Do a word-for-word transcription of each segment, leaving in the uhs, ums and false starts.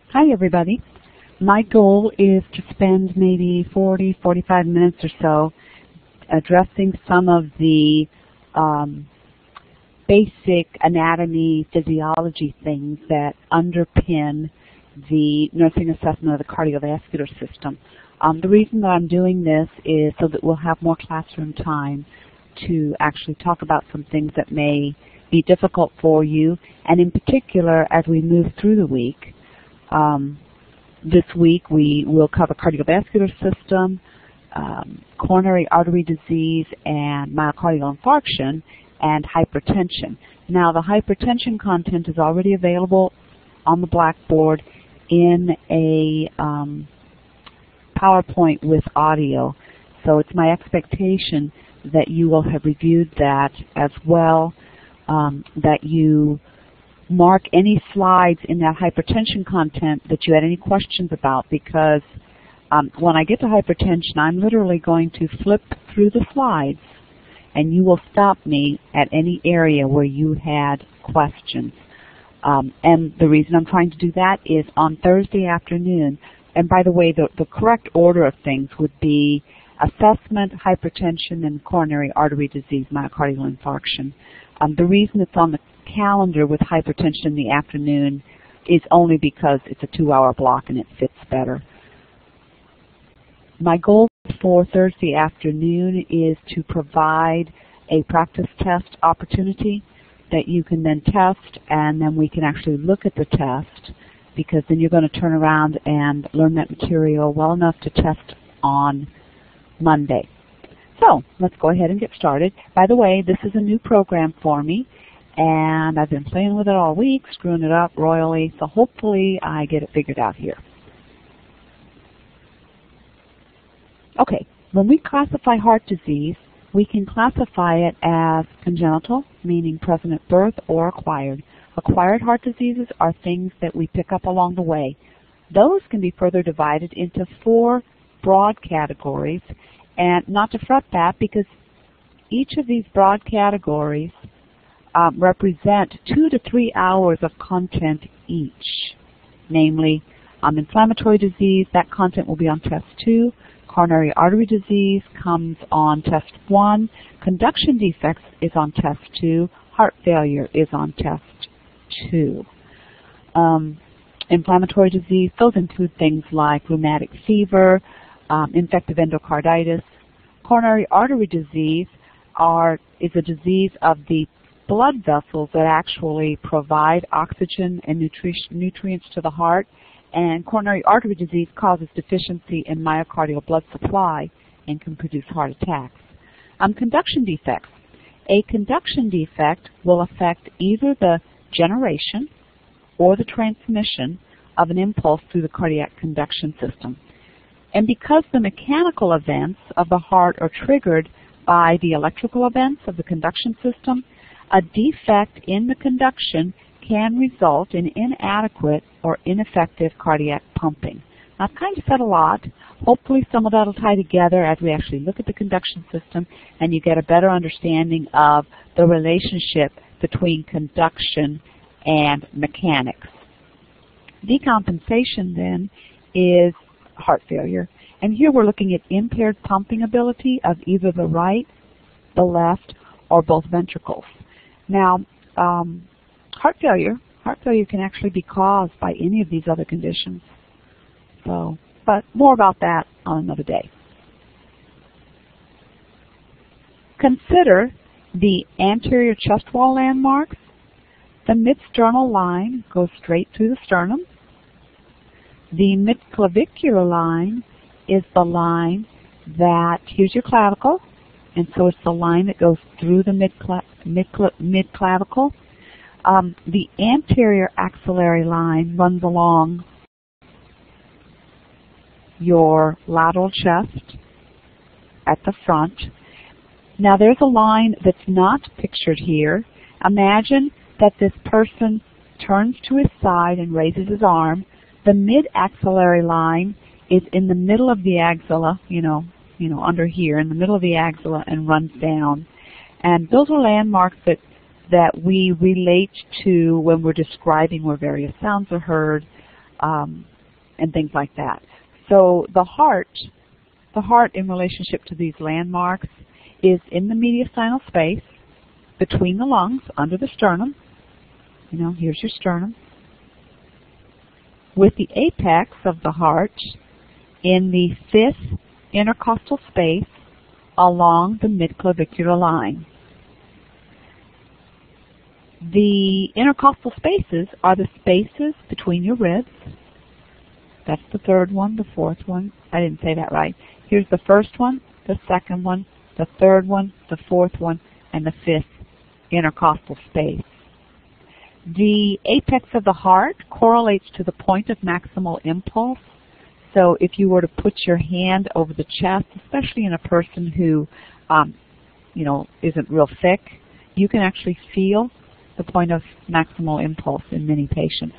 Hi everybody. My goal is to spend maybe forty, forty-five minutes or so addressing some of the um, basic anatomy, physiology things that underpin the nursing assessment of the cardiovascular system. Um, the reason that I'm doing this is so that we'll have more classroom time to actually talk about some things that may be difficult for you, and in particular as we move through the week. Um, this week we will cover cardiovascular system, um, coronary artery disease, and myocardial infarction, and hypertension. Now the hypertension content is already available on the blackboard in a um, PowerPoint with audio, so it's my expectation that you will have reviewed that as well, um, that you mark any slides in that hypertension content that you had any questions about, because um, when I get to hypertension, I'm literally going to flip through the slides and you will stop me at any area where you had questions. Um, and the reason I'm trying to do that is on Thursday afternoon, and by the way, the, the correct order of things would be assessment, hypertension, and coronary artery disease, myocardial infarction. Um, the reason it's on the calendar with hypertension in the afternoon is only because it's a two-hour block and it fits better. My goal for Thursday afternoon is to provide a practice test opportunity that you can then test, and then we can actually look at the test, because then you're going to turn around and learn that material well enough to test on Monday. So let's go ahead and get started. By the way, this is a new program for me, and I've been playing with it all week, screwing it up royally, so hopefully I get it figured out here. Okay, when we classify heart disease, we can classify it as congenital, meaning present at birth, or acquired. Acquired heart diseases are things that we pick up along the way. Those can be further divided into four broad categories, and not to fret that, because each of these broad categories um, represent two to three hours of content each. Namely, um, inflammatory disease, that content will be on test two. Coronary artery disease comes on test one. Conduction defects is on test two. Heart failure is on test two. Um, inflammatory disease, those include things like rheumatic fever, um, infective endocarditis. Coronary artery disease are, is a disease of the blood vessels that actually provide oxygen and nutri nutrients to the heart, and coronary artery disease causes deficiency in myocardial blood supply and can produce heart attacks. Um, conduction defects. A conduction defect will affect either the generation or the transmission of an impulse through the cardiac conduction system. And because the mechanical events of the heart are triggered by the electrical events of the conduction system, a defect in the conduction can result in inadequate or ineffective cardiac pumping. Now, I've kind of said a lot. Hopefully some of that will tie together as we actually look at the conduction system and you get a better understanding of the relationship between conduction and mechanics. Decompensation then is heart failure. And here we're looking at impaired pumping ability of either the right, the left, or both ventricles. Now, um, heart failure, heart failure can actually be caused by any of these other conditions. So, but more about that on another day. Consider the anterior chest wall landmarks. The midsternal line goes straight through the sternum. The midclavicular line is the line that, here's your clavicle, and so it's the line that goes through the mid-clavicle. Mid mid clavicle. Um, the anterior axillary line runs along your lateral chest at the front. Now there's a line that's not pictured here. Imagine that this person turns to his side and raises his arm. The mid-axillary line is in the middle of the axilla, you know, you know, under here, in the middle of the axilla, and runs down. And those are landmarks that, that we relate to when we're describing where various sounds are heard, um, and things like that. So the heart, the heart in relationship to these landmarks is in the mediastinal space between the lungs, under the sternum. You know, here's your sternum. With the apex of the heart in the fifth intercostal space along the midclavicular line. The intercostal spaces are the spaces between your ribs. That's the third one, the fourth one. I didn't say that right. Here's the first one, the second one, the third one, the fourth one, and the fifth intercostal space. The apex of the heart correlates to the point of maximal impulse. So if you were to put your hand over the chest, especially in a person who, um, you know, isn't real thick, you can actually feel the point of maximal impulse in many patients.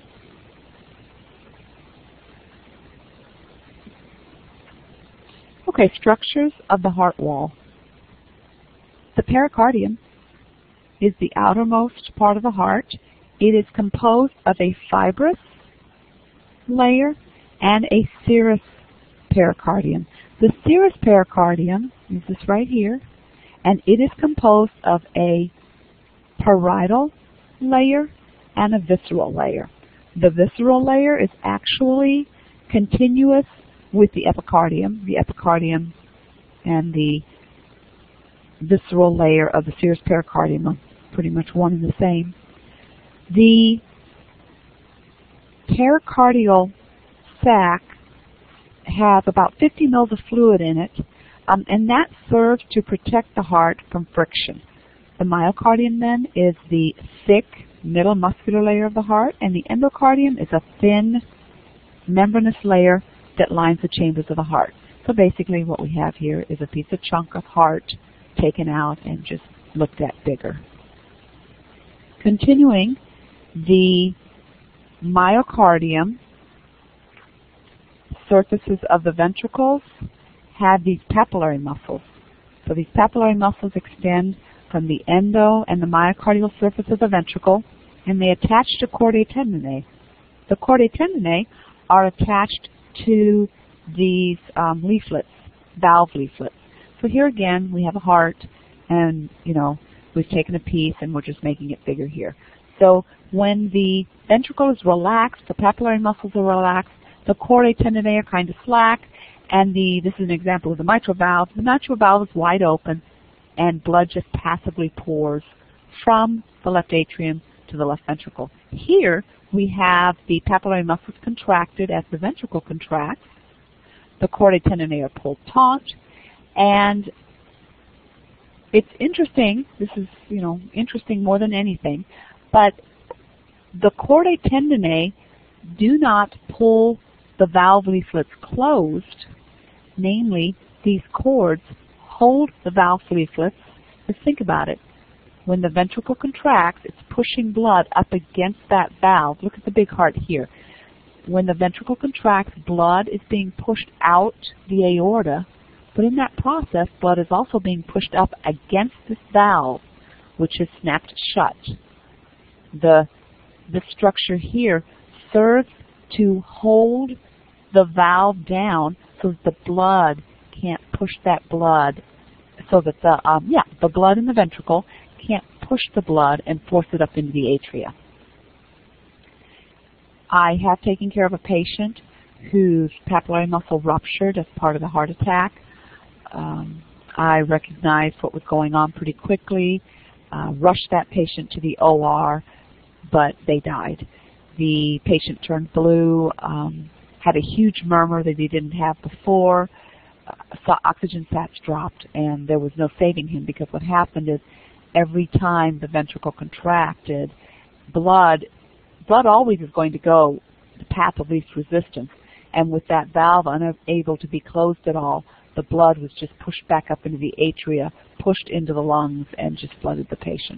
Okay, structures of the heart wall. The pericardium is the outermost part of the heart. It is composed of a fibrous layer and a serous pericardium. The serous pericardium is this right here, and it is composed of a parietal layer and a visceral layer. The visceral layer is actually continuous with the epicardium. The epicardium and the visceral layer of the serous pericardium are pretty much one and the same. The pericardial sac has about fifty mils of fluid in it, um, and that serves to protect the heart from friction. The myocardium then is the thick middle muscular layer of the heart, and the endocardium is a thin membranous layer that lines the chambers of the heart. So basically what we have here is a piece of chunk of heart taken out and just looked at bigger. Continuing, the myocardium, surfaces of the ventricles have these papillary muscles. So these papillary muscles extend from the endo and the myocardial surface of the ventricle, and they attach to chordae tendineae. The chordae tendineae are attached to these um, leaflets, valve leaflets. So here again, we have a heart, and you know, we've taken a piece and we're just making it bigger here. So when the ventricle is relaxed, the papillary muscles are relaxed, the chordae tendineae are kind of slack, and the this is an example of the mitral valve. The mitral valve is wide open, and blood just passively pours from the left atrium to the left ventricle. Here we have the papillary muscles contracted as the ventricle contracts. The chordae tendineae are pulled taut, and it's interesting, this is, you know, interesting more than anything, but the chordae tendineae do not pull the valve leaflets closed. Namely, these cords hold the valve leaflets. Just think about it. When the ventricle contracts, it's pushing blood up against that valve. Look at the big heart here. When the ventricle contracts, blood is being pushed out the aorta, but in that process, blood is also being pushed up against this valve, which is snapped shut. The, the structure here serves to hold the valve down so that the blood can't push that blood, so that the, um, yeah, the blood in the ventricle can't push the blood and force it up into the atria. I have taken care of a patient whose papillary muscle ruptured as part of the heart attack. Um, I recognized what was going on pretty quickly, uh, rushed that patient to the O R, but they died. The patient turned blue, um, had a huge murmur that he didn't have before, uh, saw oxygen sats dropped, and there was no saving him, because what happened is every time the ventricle contracted, blood, blood always is going to go the path of least resistance, and with that valve unable to be closed at all, the blood was just pushed back up into the atria, pushed into the lungs, and just flooded the patient.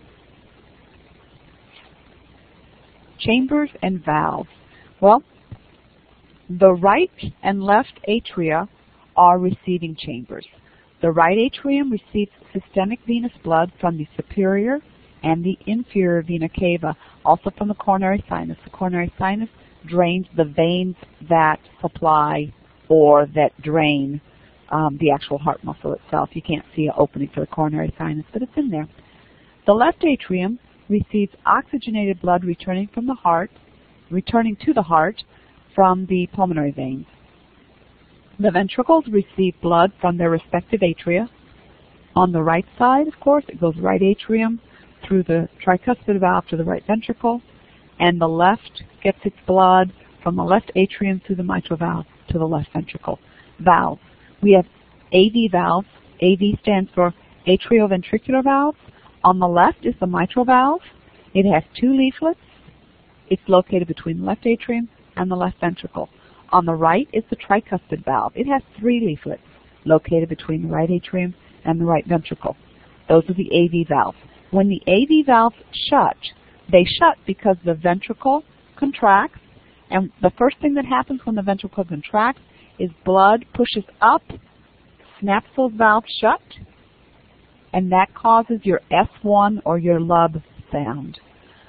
Chambers and valves. Well, the right and left atria are receiving chambers. The right atrium receives systemic venous blood from the superior and the inferior vena cava, also from the coronary sinus. The coronary sinus drains the veins that supply or that drain um, the actual heart muscle itself. You can't see an opening for the coronary sinus, but it's in there. The left atrium receives oxygenated blood returning from the heart, returning to the heart from the pulmonary veins. The ventricles receive blood from their respective atria. On the right side, of course, it goes right atrium through the tricuspid valve to the right ventricle, and the left gets its blood from the left atrium through the mitral valve to the left ventricle. Valves. We have A V valves. A V stands for atrioventricular valves. On the left is the mitral valve. It has two leaflets. It's located between the left atrium and the left ventricle. On the right is the tricuspid valve. It has three leaflets located between the right atrium and the right ventricle. Those are the A V valves. When the A V valves shut, they shut because the ventricle contracts, and the first thing that happens when the ventricle contracts is blood pushes up, snaps those valves shut, and that causes your S one or your lub sound.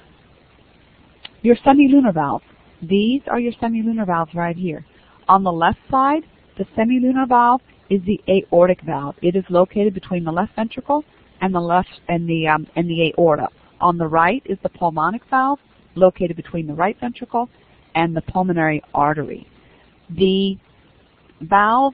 Your semilunar valves. These are your semilunar valves right here. On the left side, the semilunar valve is the aortic valve. It is located between the left ventricle and the left and the um, and the aorta. On the right is the pulmonic valve, located between the right ventricle and the pulmonary artery. The valves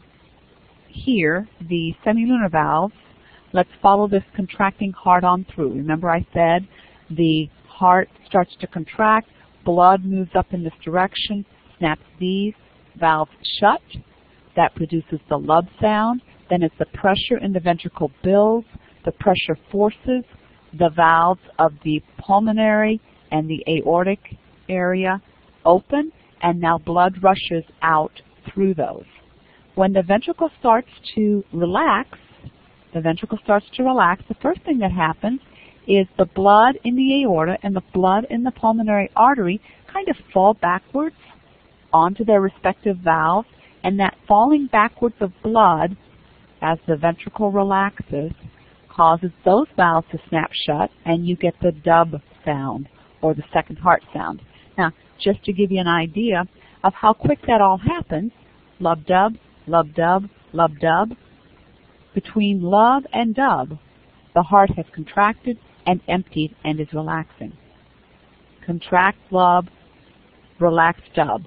here, the semilunar valves, let's follow this contracting heart on through. Remember I said the heart starts to contract, blood moves up in this direction, snaps these valves shut. That produces the lub sound. Then as the pressure in the ventricle builds, the pressure forces the valves of the pulmonary and the aortic area open, and now blood rushes out through those. When the ventricle starts to relax, the ventricle starts to relax, the first thing that happens is the blood in the aorta and the blood in the pulmonary artery kind of fall backwards onto their respective valves, and that falling backwards of blood as the ventricle relaxes causes those valves to snap shut, and you get the dub sound, or the second heart sound. Now, just to give you an idea of how quick that all happens, lub-dub, lub-dub, lub-dub, between lub and dub, the heart has contracted and emptied and is relaxing. Contract, lub, relax, dub.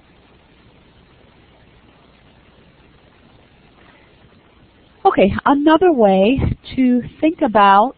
Okay, another way to think about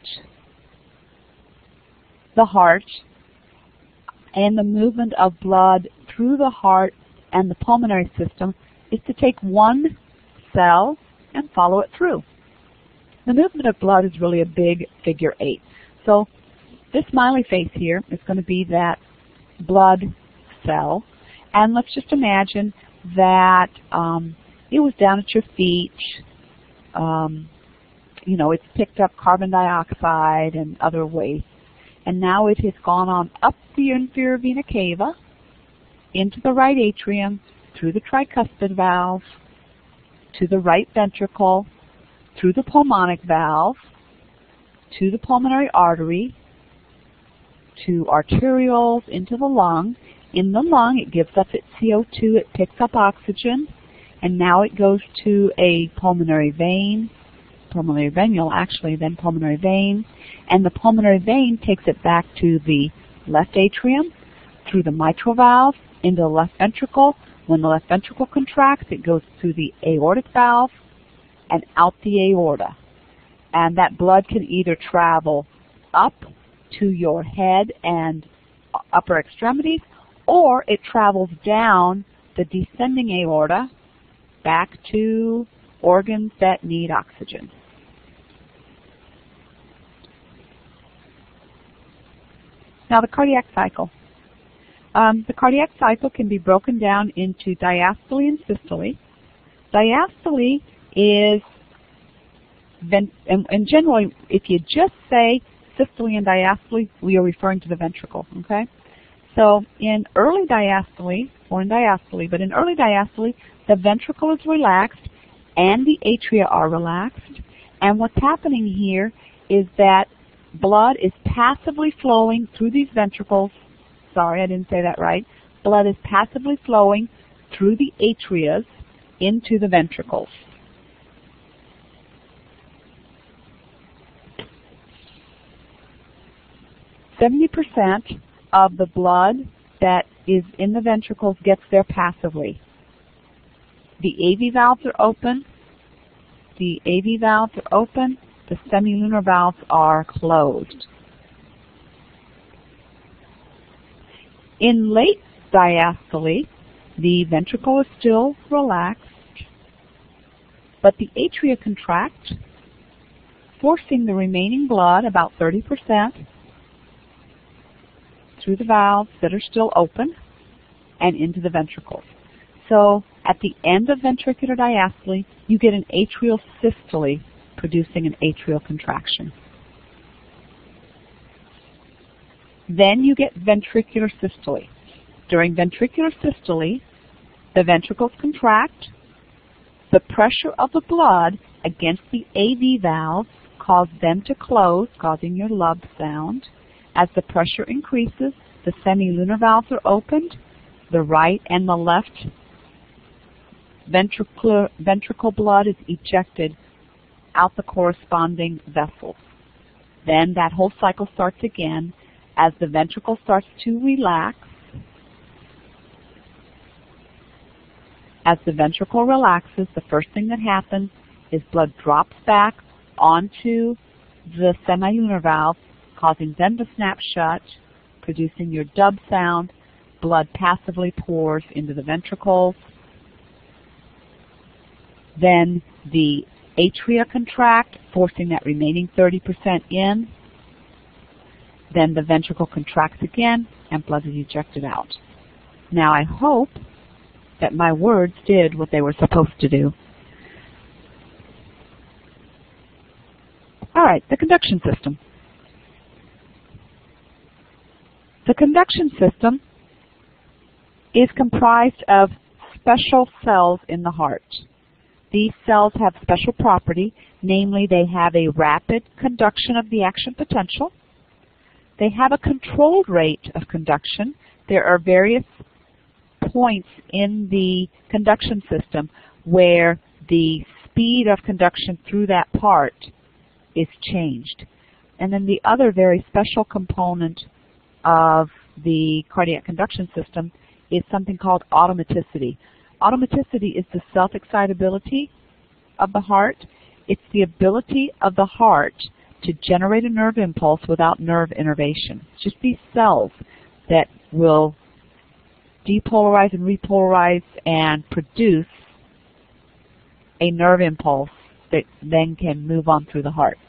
the heart and the movement of blood through the heart and the pulmonary system is to take one cell and follow it through. The movement of blood is really a big figure eight. So this smiley face here is going to be that blood cell, and let's just imagine that um, it was down at your feet. Um, you know, it's picked up carbon dioxide and other waste, and now it has gone on up the inferior vena cava, into the right atrium, through the tricuspid valve, to the right ventricle, through the pulmonic valve, to the pulmonary artery, to arterioles, into the lung. In the lung, it gives up its C O two, it picks up oxygen, and now it goes to a pulmonary vein, pulmonary venule actually, then pulmonary vein, and the pulmonary vein takes it back to the left atrium, through the mitral valve, into the left ventricle. When the left ventricle contracts, it goes through the aortic valve and out the aorta. And that blood can either travel up to your head and upper extremities, or it travels down the descending aorta back to organs that need oxygen. Now the cardiac cycle. Um, the cardiac cycle can be broken down into diastole and systole. Diastole is, and, and generally, if you just say systole and diastole, we are referring to the ventricle, okay? So in early diastole, or in diastole, but in early diastole, the ventricle is relaxed and the atria are relaxed. And what's happening here is that blood is passively flowing through these ventricles, sorry I didn't say that right, blood is passively flowing through the atria into the ventricles. seventy percent of the blood that is in the ventricles gets there passively. The A V valves are open. The A V valves are open. The semilunar valves are closed. In late diastole, the ventricle is still relaxed, but the atria contract, forcing the remaining blood, about thirty percent, through the valves that are still open and into the ventricles. So at the end of ventricular diastole, you get an atrial systole, producing an atrial contraction. Then you get ventricular systole. During ventricular systole, the ventricles contract. The pressure of the blood against the A V valves causes them to close, causing your lub sound. As the pressure increases, the semilunar valves are opened. The right and the left ventricular, ventricle blood is ejected out the corresponding vessels. Then that whole cycle starts again as the ventricle starts to relax. As the ventricle relaxes, the first thing that happens is blood drops back onto the semilunar valve, causing them to snap shut, producing your dub sound. Blood passively pours into the ventricles. Then the atria contract, forcing that remaining thirty percent in. Then the ventricle contracts again, and blood is ejected out. Now I hope that my words did what they were supposed to do. All right, the conduction system. The conduction system is comprised of special cells in the heart. These cells have special property, namely they have a rapid conduction of the action potential. They have a controlled rate of conduction. There are various points in the conduction system where the speed of conduction through that part is changed. And then the other very special component of the cardiac conduction system is something called automaticity. Automaticity is the self-excitability of the heart. It's the ability of the heart to generate a nerve impulse without nerve innervation. It's just these cells that will depolarize and repolarize and produce a nerve impulse that then can move on through the heart.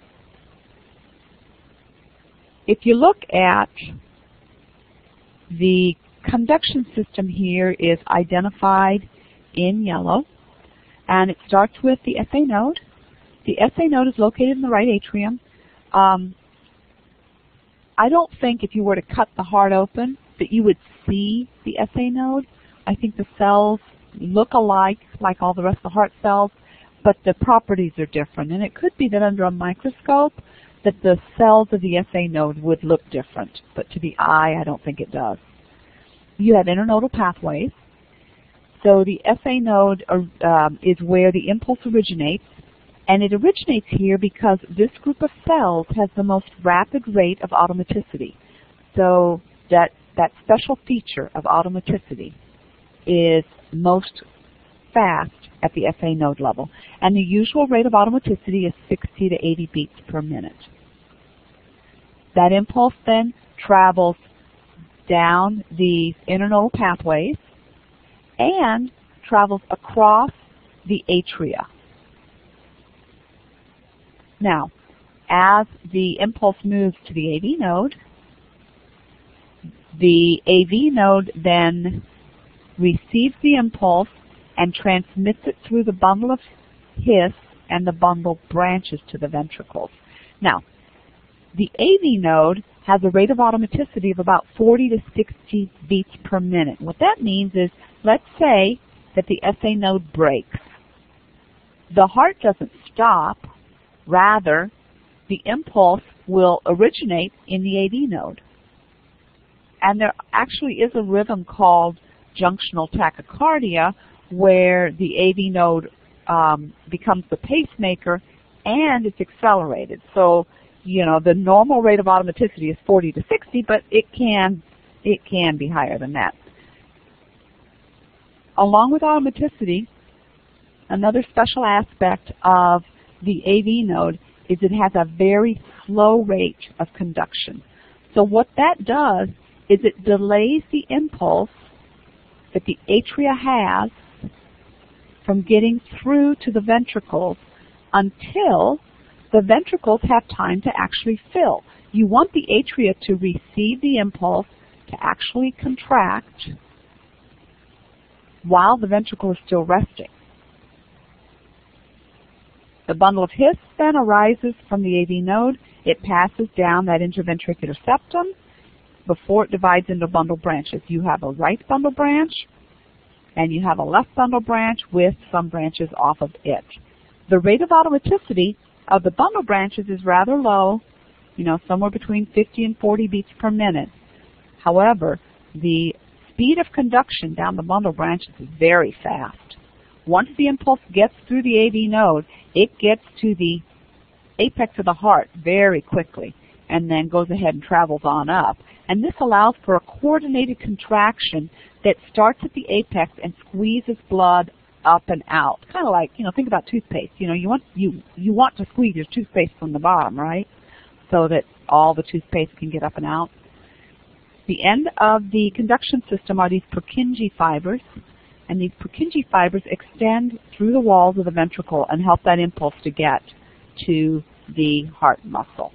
If you look at the conduction system here is identified in yellow, and it starts with the S A node. The S A node is located in the right atrium. Um, I don't think if you were to cut the heart open that you would see the S A node. I think the cells look alike, like all the rest of the heart cells, but the properties are different. And it could be that under a microscope that the cells of the S A node would look different, but to the eye, I don't think it does. You have internodal pathways. So the S A node uh, um, is where the impulse originates, and it originates here because this group of cells has the most rapid rate of automaticity. So that, that special feature of automaticity is most fast at the S A node level. And the usual rate of automaticity is sixty to eighty beats per minute. That impulse then travels down these internodal pathways and travels across the atria. Now, as the impulse moves to the A V node, the A V node then receives the impulse and transmits it through the bundle of His, and the bundle branches to the ventricles. Now, the A V node has a rate of automaticity of about forty to sixty beats per minute. What that means is, let's say that the S A node breaks. The heart doesn't stop. Rather, the impulse will originate in the A V node. and there actually is a rhythm called junctional tachycardia where the A V node um, becomes the pacemaker and it's accelerated. So, you know, the normal rate of automaticity is forty to sixty, but it can, it can be higher than that. Along with automaticity, another special aspect of the A V node is it has a very slow rate of conduction. So what that does is it delays the impulse that the atria has from getting through to the ventricles until the ventricles have time to actually fill. You want the atria to receive the impulse to actually contract while the ventricle is still resting. The bundle of His then arises from the A V node. It passes down that interventricular septum before it divides into bundle branches. You have a right bundle branch and you have a left bundle branch with some branches off of it. The rate of automaticity of the bundle branches is rather low, you know, somewhere between fifty and forty beats per minute. However, the speed of conduction down the bundle branches is very fast. Once the impulse gets through the A V node, it gets to the apex of the heart very quickly and then goes ahead and travels on up. And this allows for a coordinated contraction that starts at the apex and squeezes blood up and out. Kind of like, you know, think about toothpaste. You know, you want you you want to squeeze your toothpaste from the bottom, right? So that all the toothpaste can get up and out. The end of the conduction system are these Purkinje fibers, and these Purkinje fibers extend through the walls of the ventricle and help that impulse to get to the heart muscle.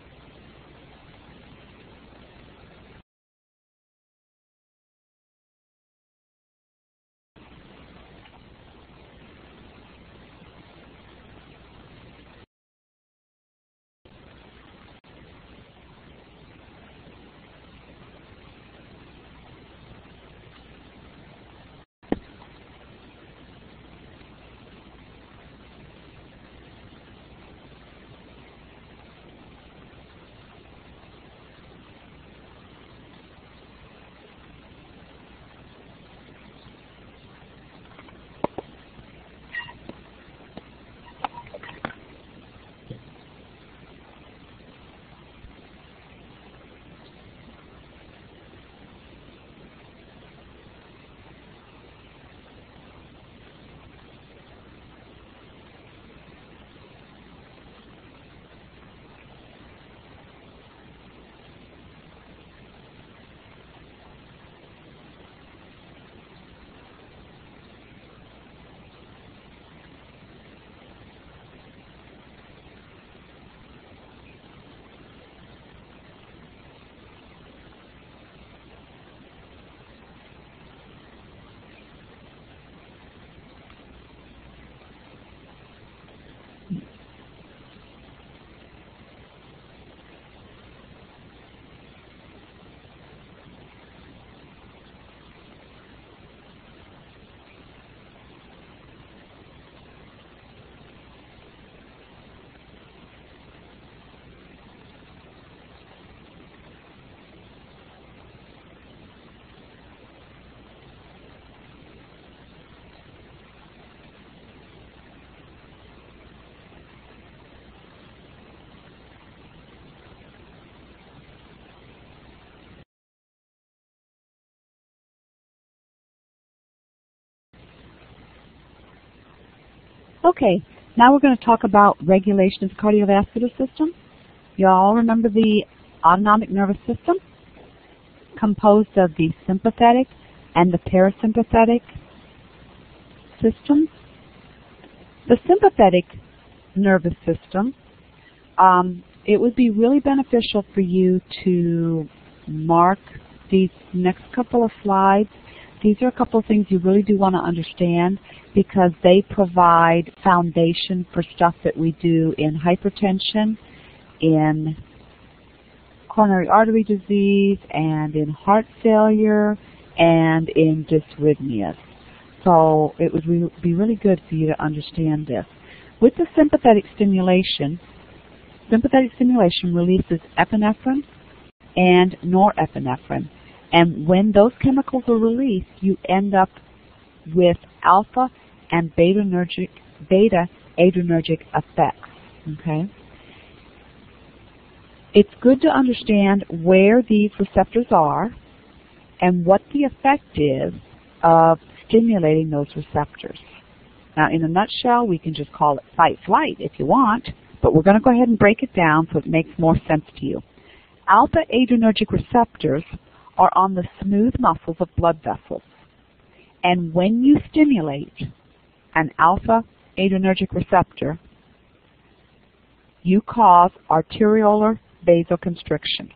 Okay, now we're going to talk about regulation of the cardiovascular system. You all remember the autonomic nervous system, composed of the sympathetic and the parasympathetic systems. The sympathetic nervous system, um, it would be really beneficial for you to mark these next couple of slides. These are a couple of things you really do want to understand because they provide foundation for stuff that we do in hypertension, in coronary artery disease, and in heart failure, and in dysrhythmias. So it would re be really good for you to understand this. With the sympathetic stimulation, sympathetic stimulation releases epinephrine and norepinephrine. And when those chemicals are released, you end up with alpha and beta-adrenergic, beta-adrenergic effects. Okay? It's good to understand where these receptors are and what the effect is of stimulating those receptors. Now, in a nutshell, we can just call it fight-flight if you want, but we're going to go ahead and break it down so it makes more sense to you. Alpha-adrenergic receptors are on the smooth muscles of blood vessels. And when you stimulate an alpha-adrenergic receptor, you cause arteriolar vasoconstriction.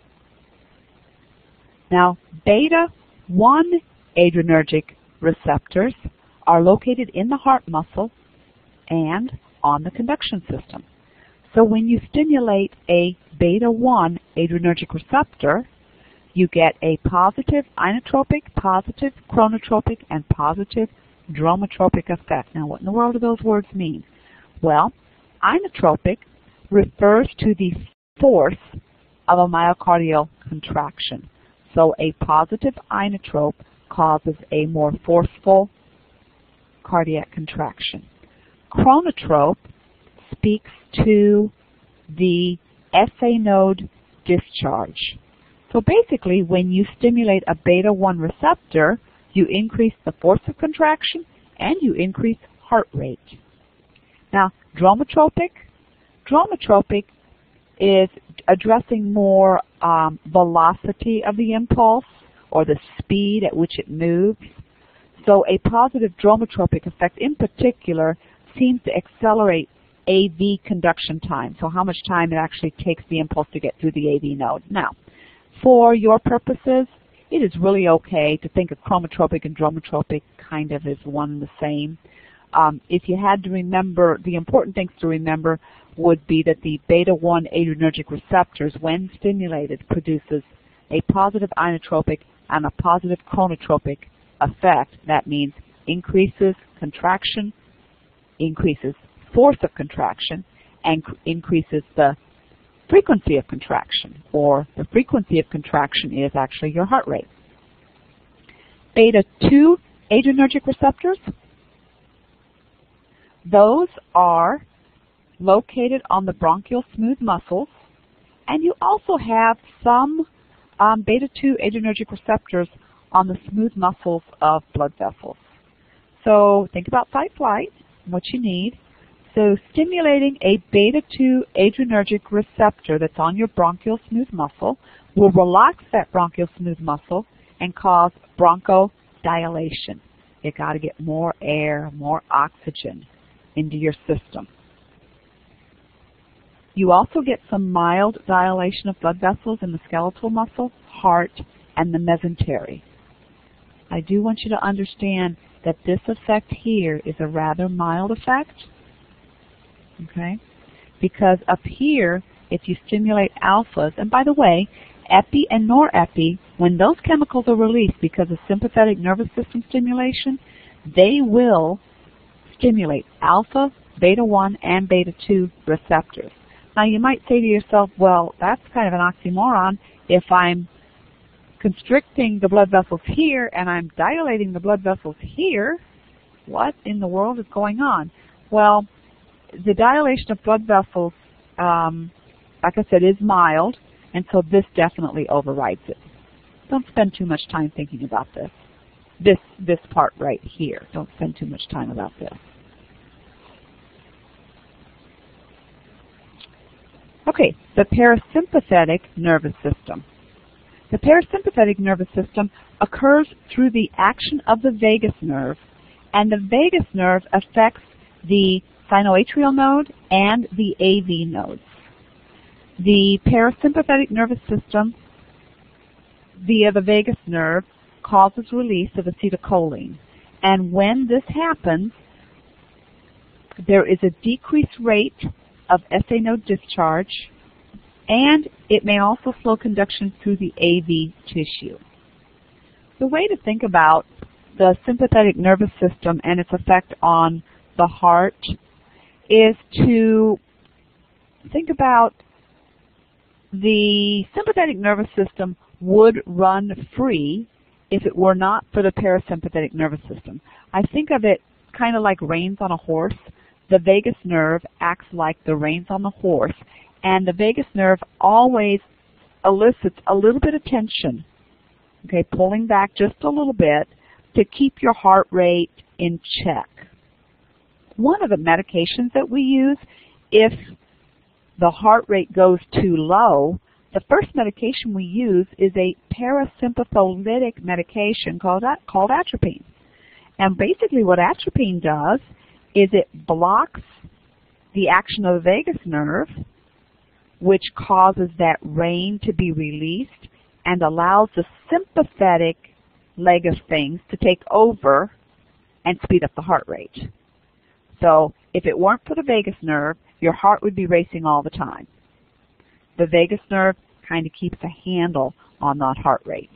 Now, beta one adrenergic receptors are located in the heart muscle and on the conduction system. So when you stimulate a beta one adrenergic receptor, you get a positive inotropic, positive chronotropic, and positive dromotropic effect. Now, what in the world do those words mean? Well, inotropic refers to the force of a myocardial contraction. So a positive inotrope causes a more forceful cardiac contraction. Chronotrope speaks to the S A node discharge. So basically, when you stimulate a beta one receptor, you increase the force of contraction and you increase heart rate. Now, dromotropic. Dromotropic is addressing more um, velocity of the impulse or the speed at which it moves. So a positive dromotropic effect in particular seems to accelerate A V conduction time, so how much time it actually takes the impulse to get through the A V node. Now, for your purposes, it is really okay to think of chronotropic and dromotropic kind of as one and the same. Um, if you had to remember, the important things to remember would be that the beta one adrenergic receptors, when stimulated, produces a positive inotropic and a positive chronotropic effect. That means increases contraction, increases force of contraction, and increases the frequency of contraction, or the frequency of contraction is actually your heart rate. Beta two adrenergic receptors, those are located on the bronchial smooth muscles, and you also have some um, beta two adrenergic receptors on the smooth muscles of blood vessels. So think about fight-flight, what you need. So stimulating a beta two adrenergic receptor that's on your bronchial smooth muscle will relax that bronchial smooth muscle and cause bronchodilation. You got to get more air, more oxygen into your system. You also get some mild dilation of blood vessels in the skeletal muscle, heart, and the mesentery. I do want you to understand that this effect here is a rather mild effect, okay? Because up here, if you stimulate alphas, and by the way, epi and norepi, when those chemicals are released because of sympathetic nervous system stimulation, they will stimulate alpha, beta one, and beta two receptors. Now you might say to yourself, well, that's kind of an oxymoron. If I'm constricting the blood vessels here and I'm dilating the blood vessels here, what in the world is going on? Well, the dilation of blood vessels, um, like I said, is mild, and so this definitely overrides it. Don't spend too much time thinking about this. This, this part right here. Don't spend too much time about this. Okay, the parasympathetic nervous system. The parasympathetic nervous system occurs through the action of the vagus nerve, and the vagus nerve affects the sinoatrial node and the A V nodes. The parasympathetic nervous system via the vagus nerve causes release of acetylcholine, and when this happens, there is a decreased rate of S A node discharge, and it may also slow conduction through the A V tissue. The way to think about the sympathetic nervous system and its effect on the heart is to think about the sympathetic nervous system would run free if it were not for the parasympathetic nervous system. I think of it kind of like reins on a horse. The vagus nerve acts like the reins on the horse, and the vagus nerve always elicits a little bit of tension, okay, pulling back just a little bit to keep your heart rate in check. One of the medications that we use, if the heart rate goes too low, the first medication we use is a parasympatholytic medication called, called atropine. And basically what atropine does is it blocks the action of the vagus nerve, which causes that rein to be released and allows the sympathetic leg of things to take over and speed up the heart rate. So if it weren't for the vagus nerve, your heart would be racing all the time. The vagus nerve kind of keeps a handle on that heart rate.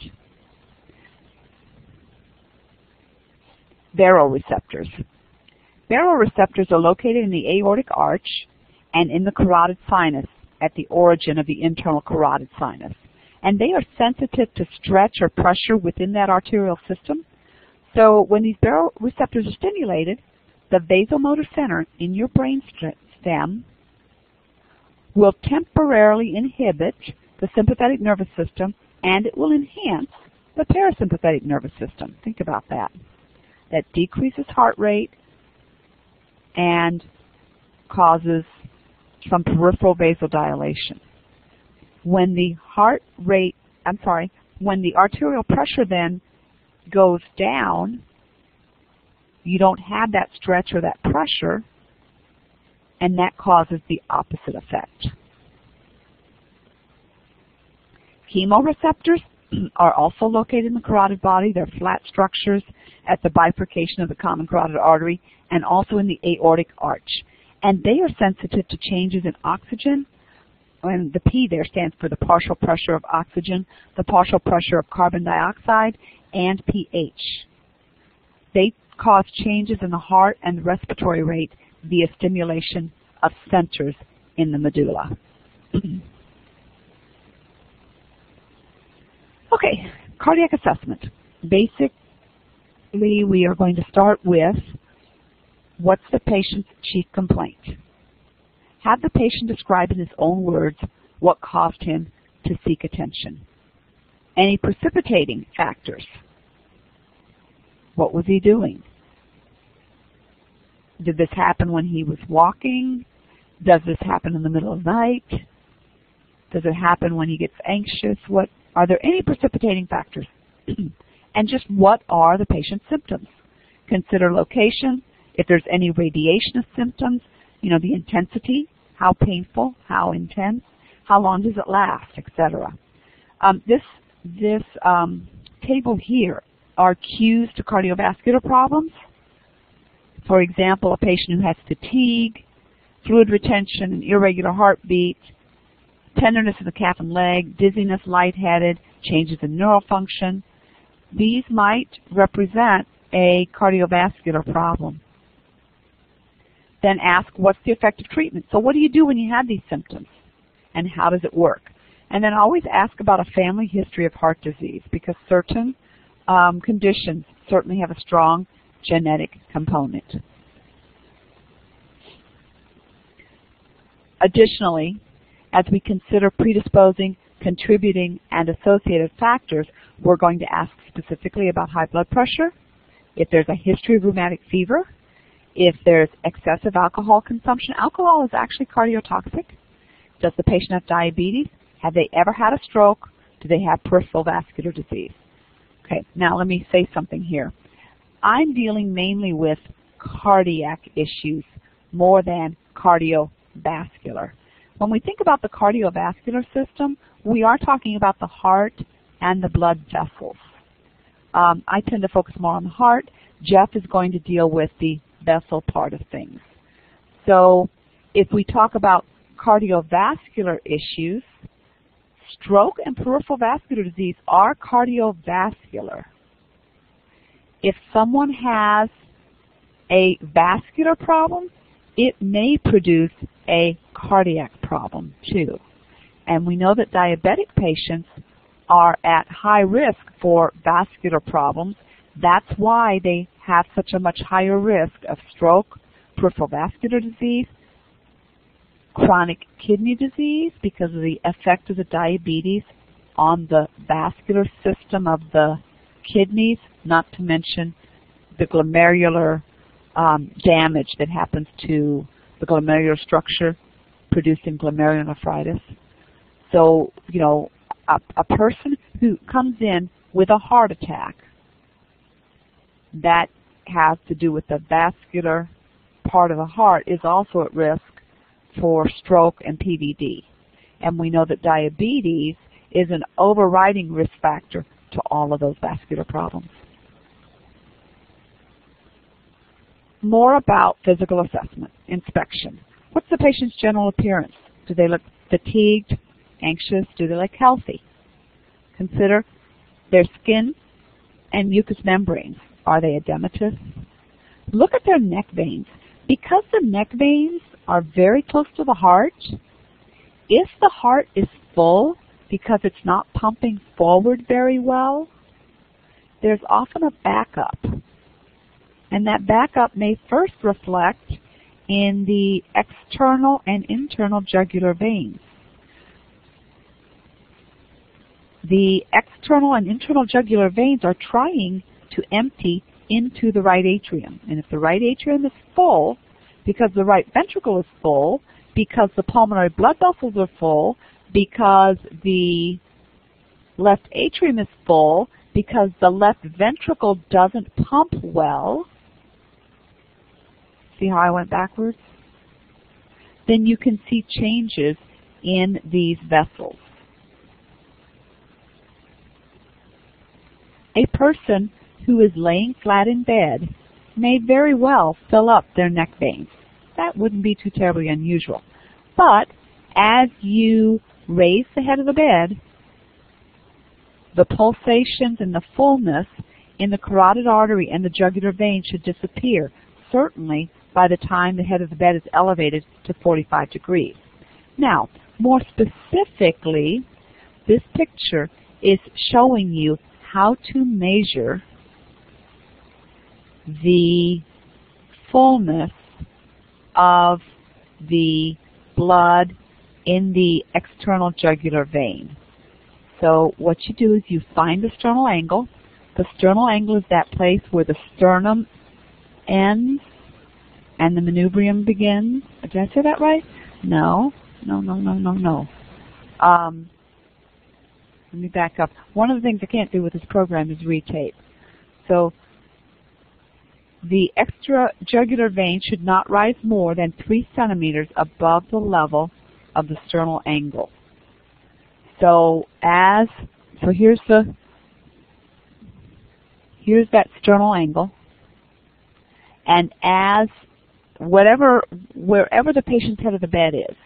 Baroreceptors. Baroreceptors are located in the aortic arch and in the carotid sinus at the origin of the internal carotid sinus. And they are sensitive to stretch or pressure within that arterial system. So when these baroreceptors are stimulated, the vasomotor center in your brain stem will temporarily inhibit the sympathetic nervous system, and it will enhance the parasympathetic nervous system. Think about that. That decreases heart rate and causes some peripheral vasodilation. When the heart rate, I'm sorry, when the arterial pressure then goes down, you don't have that stretch or that pressure, and that causes the opposite effect. Chemoreceptors are also located in the carotid body. They're flat structures at the bifurcation of the common carotid artery and also in the aortic arch. And they are sensitive to changes in oxygen, and the P there stands for the partial pressure of oxygen, the partial pressure of carbon dioxide, and pH. They cause changes in the heart and the respiratory rate via stimulation of centers in the medulla. Okay, cardiac assessment. Basically, we are going to start with what's the patient's chief complaint. Have the patient describe in his own words what caused him to seek attention. Any precipitating factors. What was he doing? Did this happen when he was walking? Does this happen in the middle of the night? Does it happen when he gets anxious? What are there any precipitating factors? And just what are the patient's symptoms? Consider location, if there's any radiation of symptoms, you know, the intensity, how painful, how intense, how long does it last, et cetera. Um, this this um, table here are cues to cardiovascular problems. For example, a patient who has fatigue, fluid retention, an irregular heartbeat, tenderness in the calf and leg, dizziness, lightheaded, changes in neural function. These might represent a cardiovascular problem. Then ask, what's the effective treatment? So what do you do when you have these symptoms? And how does it work? And then always ask about a family history of heart disease, because certain um, conditions certainly have a strong genetic component. Additionally, as we consider predisposing, contributing, and associated factors, we're going to ask specifically about high blood pressure, if there's a history of rheumatic fever, if there's excessive alcohol consumption. Alcohol is actually cardiotoxic. Does the patient have diabetes? Have they ever had a stroke? Do they have peripheral vascular disease? Okay, now let me say something here. I'm dealing mainly with cardiac issues more than cardiovascular. When we think about the cardiovascular system, we are talking about the heart and the blood vessels. Um, I tend to focus more on the heart. Jeff is going to deal with the vessel part of things. So if we talk about cardiovascular issues, stroke and peripheral vascular disease are cardiovascular. If someone has a vascular problem, it may produce a cardiac problem too. And we know that diabetic patients are at high risk for vascular problems. That's why they have such a much higher risk of stroke, peripheral vascular disease, chronic kidney disease because of the effect of the diabetes on the vascular system of the kidneys, not to mention the glomerular um, damage that happens to the glomerular structure, producing glomerulonephritis. So, you know, a, a person who comes in with a heart attack, that has to do with the vascular part of the heart, is also at risk for stroke and P V D. And we know that diabetes is an overriding risk factor to all of those vascular problems. More about physical assessment, inspection. What's the patient's general appearance? Do they look fatigued, anxious? Do they look healthy? Consider their skin and mucous membranes. Are they edematous? Look at their neck veins. Because the neck veins are very close to the heart, if the heart is full because it's not pumping forward very well, there's often a backup. And that backup may first reflect in the external and internal jugular veins. The external and internal jugular veins are trying to empty into the right atrium. And if the right atrium is full, because the right ventricle is full, because the pulmonary blood vessels are full, because the left atrium is full, because the left ventricle doesn't pump well, see how I went backwards? Then you can see changes in these vessels. A person who is laying flat in bed may very well fill up their neck veins. That wouldn't be too terribly unusual. But as you raise the head of the bed, the pulsations and the fullness in the carotid artery and the jugular vein should disappear, certainly by the time the head of the bed is elevated to forty-five degrees. Now, more specifically, this picture is showing you how to measure the fullness of the blood in the external jugular vein. So what you do is you find the sternal angle. The sternal angle is that place where the sternum ends and the manubrium begins. Did I say that right? No, no, no, no, no, no. Um, let me back up. One of the things I can't do with this program is retape. So the extrajugular vein should not rise more than three centimeters above the level of the sternal angle. So as, so here's the, here's that sternal angle, and as whatever, wherever the patient's head of the bed is,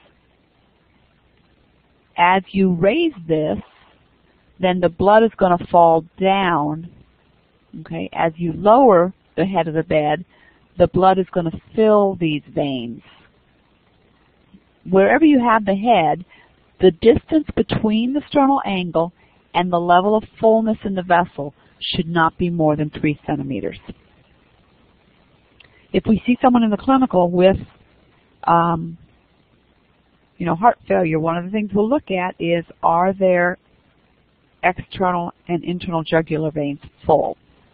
as you raise this, then the blood is going to fall down, okay? As you lower the head of the bed, the blood is going to fill these veins. Wherever you have the head, the distance between the sternal angle and the level of fullness in the vessel should not be more than three centimeters. If we see someone in the clinical with um, you know, heart failure, one of the things we'll look at is, are their external and internal jugular veins full?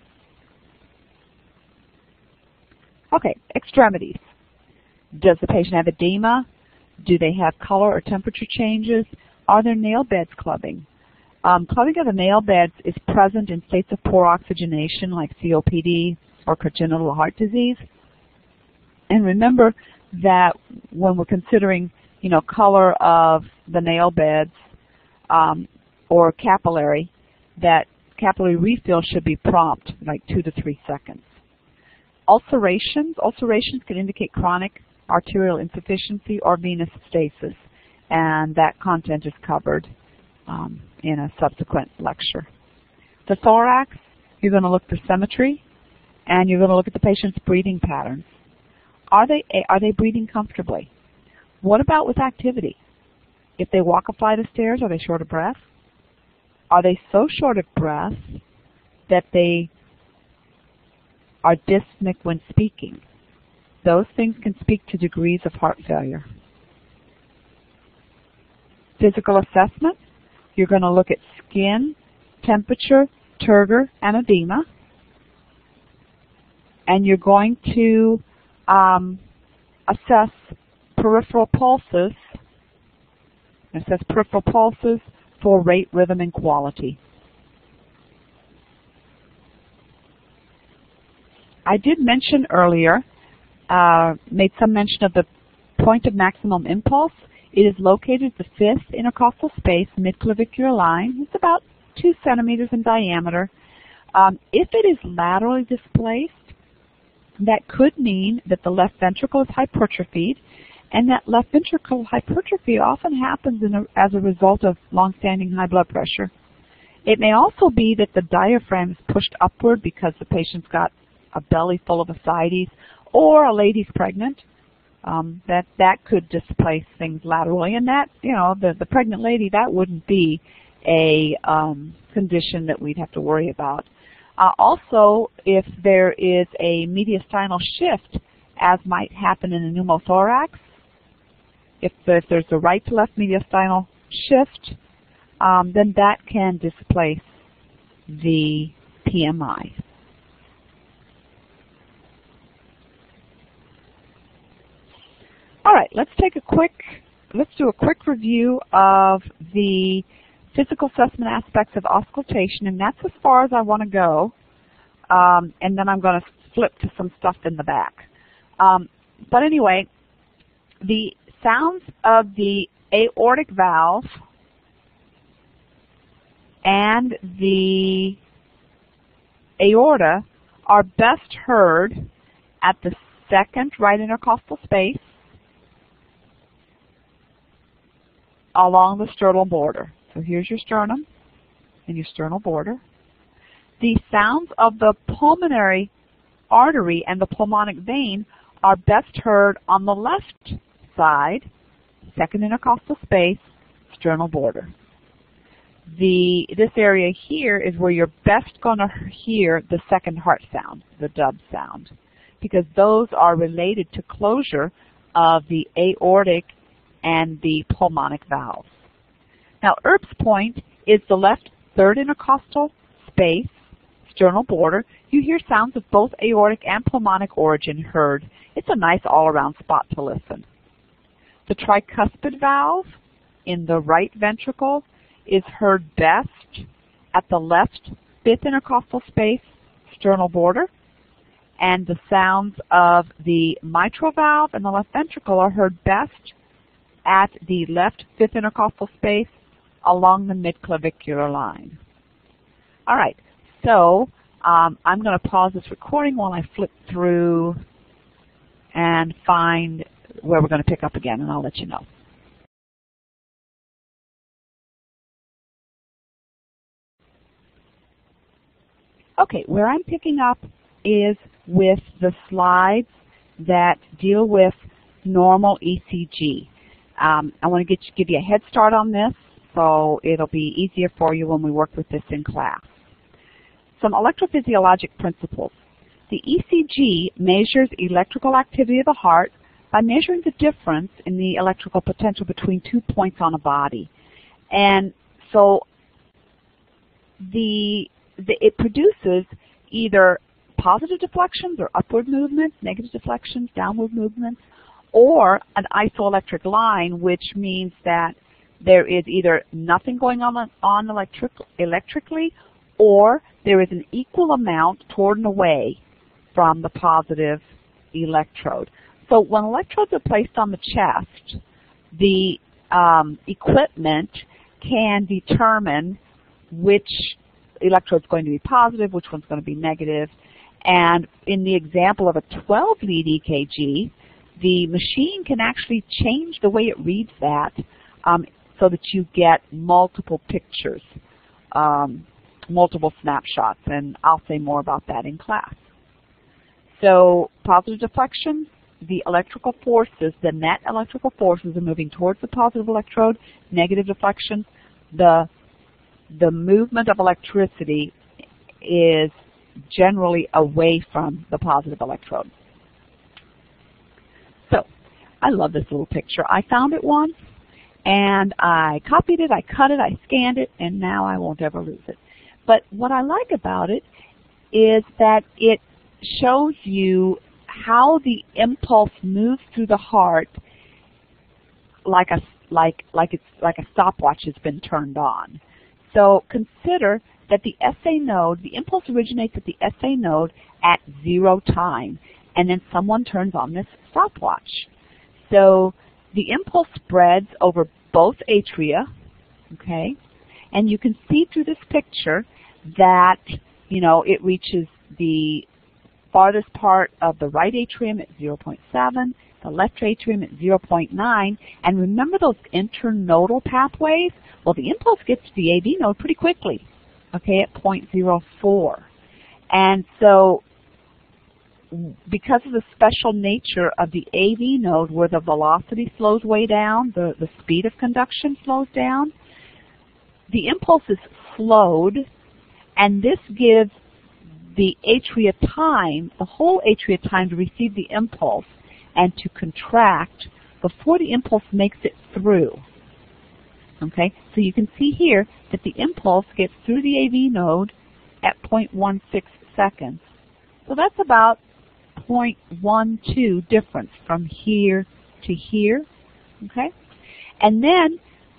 Okay, extremities. Does the patient have edema? Do they have color or temperature changes? Are their nail beds clubbing? Um, clubbing of the nail beds is present in states of poor oxygenation like C O P D or congenital heart disease. And remember that when we're considering, you know, color of the nail beds um, or capillary, that capillary refill should be prompt, like two to three seconds. Ulcerations. Ulcerations can indicate chronic arterial insufficiency or venous stasis, and that content is covered um, in a subsequent lecture. The thorax, you're going to look for symmetry, and you're going to look at the patient's breathing patterns. Are they, are they breathing comfortably? What about with activity? If they walk a flight of stairs, are they short of breath? Are they so short of breath that they are dyspneic when speaking? Those things can speak to degrees of heart failure. Physical assessment, you're going to look at skin, temperature, turgor, and edema. And you're going to um, assess peripheral pulses, assess peripheral pulses for rate, rhythm, and quality. I did mention earlier, uh, made some mention of the point of maximum impulse. It is located at the fifth intercostal space, midclavicular line. It's about two centimeters in diameter. Um, if it is laterally displaced, that could mean that the left ventricle is hypertrophied, and that left ventricle hypertrophy often happens in a, as a result of long-standing high blood pressure. It may also be that the diaphragm is pushed upward because the patient's got a belly full of ascites, or a lady's pregnant. Um, that that could displace things laterally, and that, you know, the, the pregnant lady, that wouldn't be a um, condition that we'd have to worry about. Uh, also, if there is a mediastinal shift, as might happen in a pneumothorax, if, the, if there's a right to left mediastinal shift, um, then that can displace the P M I. All right, let's take a quick, let's do a quick review of the physical assessment aspects of auscultation, and that's as far as I want to go, um, and then I'm going to flip to some stuff in the back. Um, but anyway, the sounds of the aortic valve and the aorta are best heard at the second right intercostal space along the sternal border. So here's your sternum and your sternal border. The sounds of the pulmonary artery and the pulmonic vein are best heard on the left side, second intercostal space, sternal border. The, this area here is where you're best going to hear the second heart sound, the dub sound, because those are related to closure of the aortic and the pulmonic valves. Now, Erb's point is the left third intercostal space, sternal border. You hear sounds of both aortic and pulmonic origin heard. It's a nice all-around spot to listen. The tricuspid valve in the right ventricle is heard best at the left fifth intercostal space, sternal border, and the sounds of the mitral valve and the left ventricle are heard best at the left fifth intercostal space along the midclavicular line. All right, so um, I'm going to pause this recording while I flip through and find where we're going to pick up again, and I'll let you know. Okay, where I'm picking up is with the slides that deal with normal E C G. Um, I want to get you, give you a head start on this, so it'll be easier for you when we work with this in class. Some electrophysiologic principles. The E C G measures electrical activity of the heart by measuring the difference in the electrical potential between two points on a body. And so the, the, it produces either positive deflections or upward movements, negative deflections, downward movements, or an isoelectric line, which means that there is either nothing going on on electric, electrically, or there is an equal amount toward and away from the positive electrode. So when electrodes are placed on the chest, the um, equipment can determine which electrode is going to be positive, which one's going to be negative. And in the example of a twelve lead E K G, the machine can actually change the way it reads that um, so that you get multiple pictures, um, multiple snapshots, and I'll say more about that in class. So positive deflection, the electrical forces, the net electrical forces are moving towards the positive electrode. Negative deflection, the the movement of electricity is generally away from the positive electrode. So, I love this little picture. I found it once, and I copied it, I cut it, I scanned it, and now I won't ever lose it. But what I like about it is that it shows you how the impulse moves through the heart like a like like it's like a stopwatch has been turned on. So consider that the S A node, the impulse originates at the S A node at zero time, and then someone turns on this stopwatch. So the impulse spreads over both atria, okay, and you can see through this picture that, you know, it reaches the farthest part of the right atrium at zero point seven, the left atrium at zero point nine, and remember those internodal pathways? Well, the impulse gets to the A V node pretty quickly, okay, at zero point zero four. And so because of the special nature of the A V node where the velocity slows way down, the, the speed of conduction slows down, the impulse is slowed, and this gives the atria time, the whole atria time to receive the impulse and to contract before the impulse makes it through. Okay, so you can see here that the impulse gets through the A V node at zero point one six seconds. So that's about zero point one two difference from here to here. Okay, and then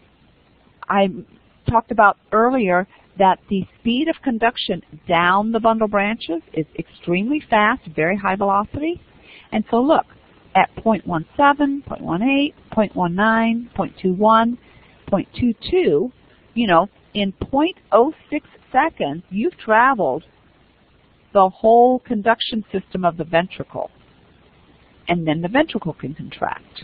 I talked about earlier that the speed of conduction down the bundle branches is extremely fast, very high velocity. And so look, at zero point one seven, zero point one eight, zero point one nine, zero point two one, zero point two two, you know, in zero point zero six seconds, you've traveled the whole conduction system of the ventricle. And then the ventricle can contract.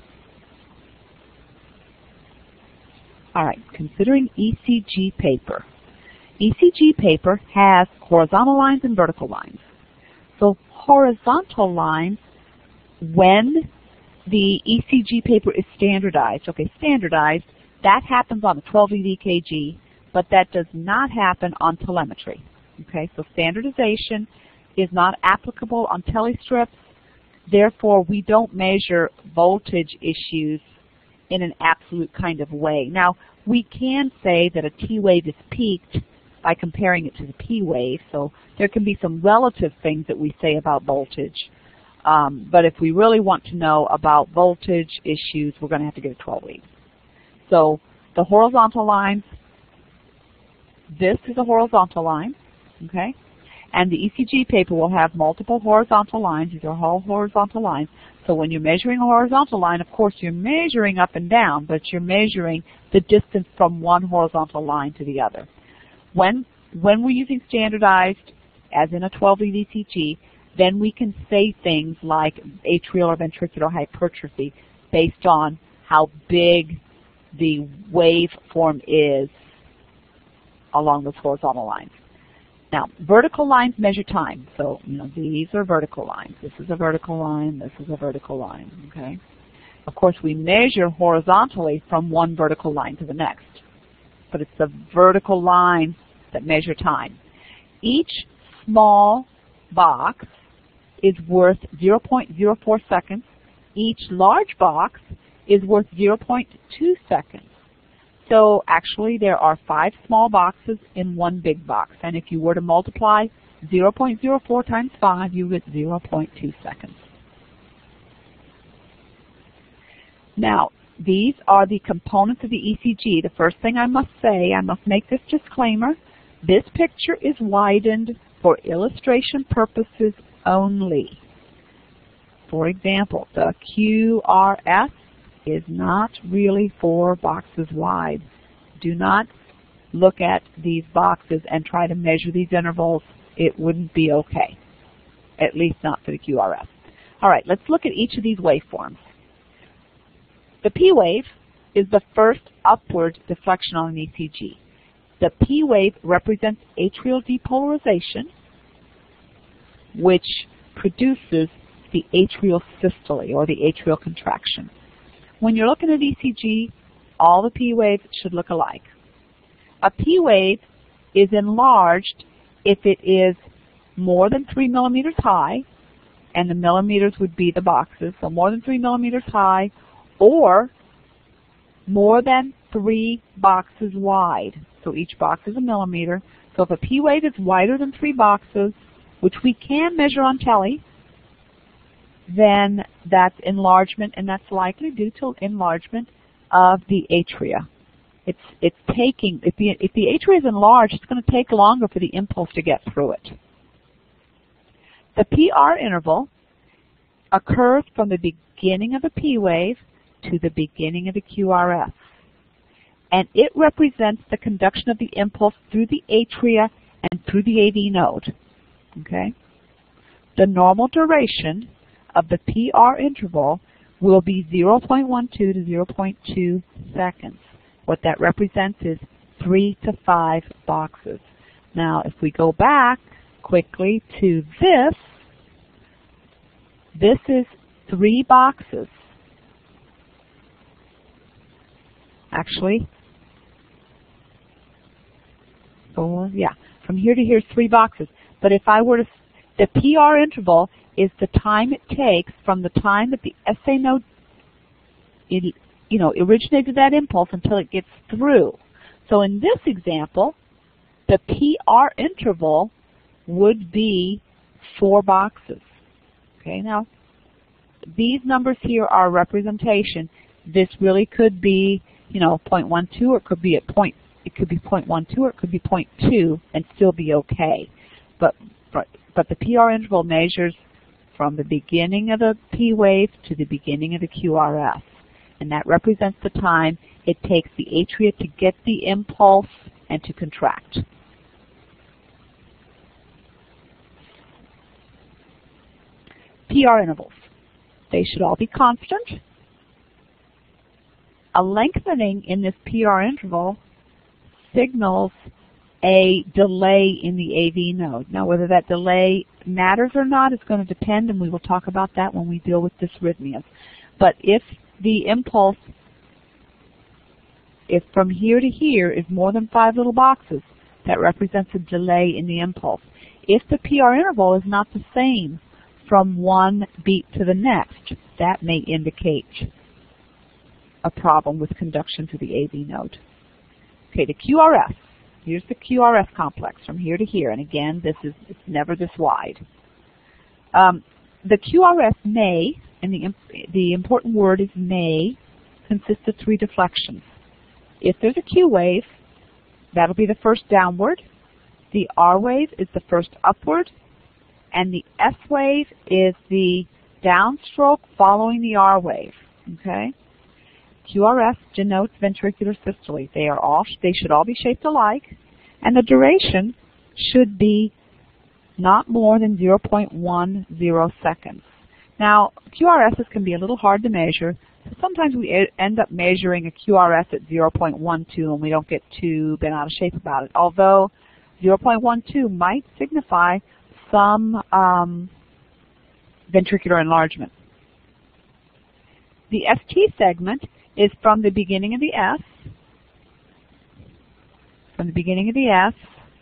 All right, considering E C G paper. E C G paper has horizontal lines and vertical lines. So horizontal lines, when the E C G paper is standardized, okay, standardized, that happens on a twelve E V K G, but that does not happen on telemetry. Okay, so standardization is not applicable on telestrips. Therefore, we don't measure voltage issues in an absolute kind of way. Now, we can say that a T wave is peaked by comparing it to the P wave, so there can be some relative things that we say about voltage. Um, but if we really want to know about voltage issues, we're going to have to get a twelve lead. So the horizontal lines, this is a horizontal line, okay? And the E C G paper will have multiple horizontal lines. These are all horizontal lines. So when you're measuring a horizontal line, of course, you're measuring up and down, but you're measuring the distance from one horizontal line to the other. When, when we're using standardized, as in a twelve lead E C G, then we can say things like atrial or ventricular hypertrophy based on how big the waveform is along those horizontal lines. Now, vertical lines measure time. So, you know, these are vertical lines. This is a vertical line. This is a vertical line, okay? Of course, we measure horizontally from one vertical line to the next. But it's the vertical lines that measure time. Each small box is worth zero point zero four seconds. Each large box is worth zero point two seconds. So actually there are five small boxes in one big box. And if you were to multiply zero point zero four times five, you get zero point two seconds. Now, these are the components of the E C G. The first thing I must say, I must make this disclaimer. This picture is widened for illustration purposes only. For example, the Q R S is not really four boxes wide. Do not look at these boxes and try to measure these intervals. It wouldn't be okay, at least not for the Q R S. All right, let's look at each of these waveforms. The P wave is the first upward deflection on an E C G. The P wave represents atrial depolarization, which produces the atrial systole, or the atrial contraction. When you're looking at E C G, all the P waves should look alike. A P wave is enlarged if it is more than three millimeters high, and the millimeters would be the boxes, so more than three millimeters high, or more than three boxes wide. So each box is a millimeter. So if a P wave is wider than three boxes, which we can measure on telly, then that's enlargement, and that's likely due to enlargement of the atria. It's, it's taking, if the, if the atria is enlarged, it's going to take longer for the impulse to get through it. The P R interval occurs from the beginning of the P wave to the beginning of the Q R S. And it represents the conduction of the impulse through the atria and through the A V node. Okay? The normal duration of the P R interval will be zero point one two to zero point two seconds. What that represents is three to five boxes. Now, if we go back quickly to this, this is three boxes. Actually, four, yeah, from here to here is three boxes. But if I were to, the P R interval is the time it takes from the time that the S A node, it, you know, originated that impulse until it gets through. So in this example, the P R interval would be four boxes. Okay, now these numbers here are a representation. This really could be, you know, zero point one two, or it could be at point, it could be zero point one two, or it could be zero point two, and still be okay. But but but the P R interval measures from the beginning of the P wave to the beginning of the Q R S, and that represents the time it takes the atria to get the impulse and to contract. P R intervals. They should all be constant. A lengthening in this P R interval signals a delay in the A V node. Now, whether that delay matters or not is going to depend, and we will talk about that when we deal with dysrhythmias. But if the impulse, if from here to here is more than five little boxes, that represents a delay in the impulse. If the P R interval is not the same from one beat to the next, that may indicate a problem with conduction to the A V node. Okay, the Q R S. Here's the Q R S complex from here to here, and again, this is it's never this wide. Um, the Q R S may, and the the important word is may, consist of three deflections. If there's a Q wave, that'll be the first downward. The R wave is the first upward, and the S wave is the downstroke following the R wave. Okay. Q R S denotes ventricular systole. They are all, they should all be shaped alike, and the duration should be not more than zero point one zero seconds. Now, Q R Ss can be a little hard to measure, so sometimes we end up measuring a Q R S at zero point one two and we don't get too bent out of shape about it, although zero point one two might signify some um, ventricular enlargement. The S T segment is from the beginning of the S, from the beginning of the S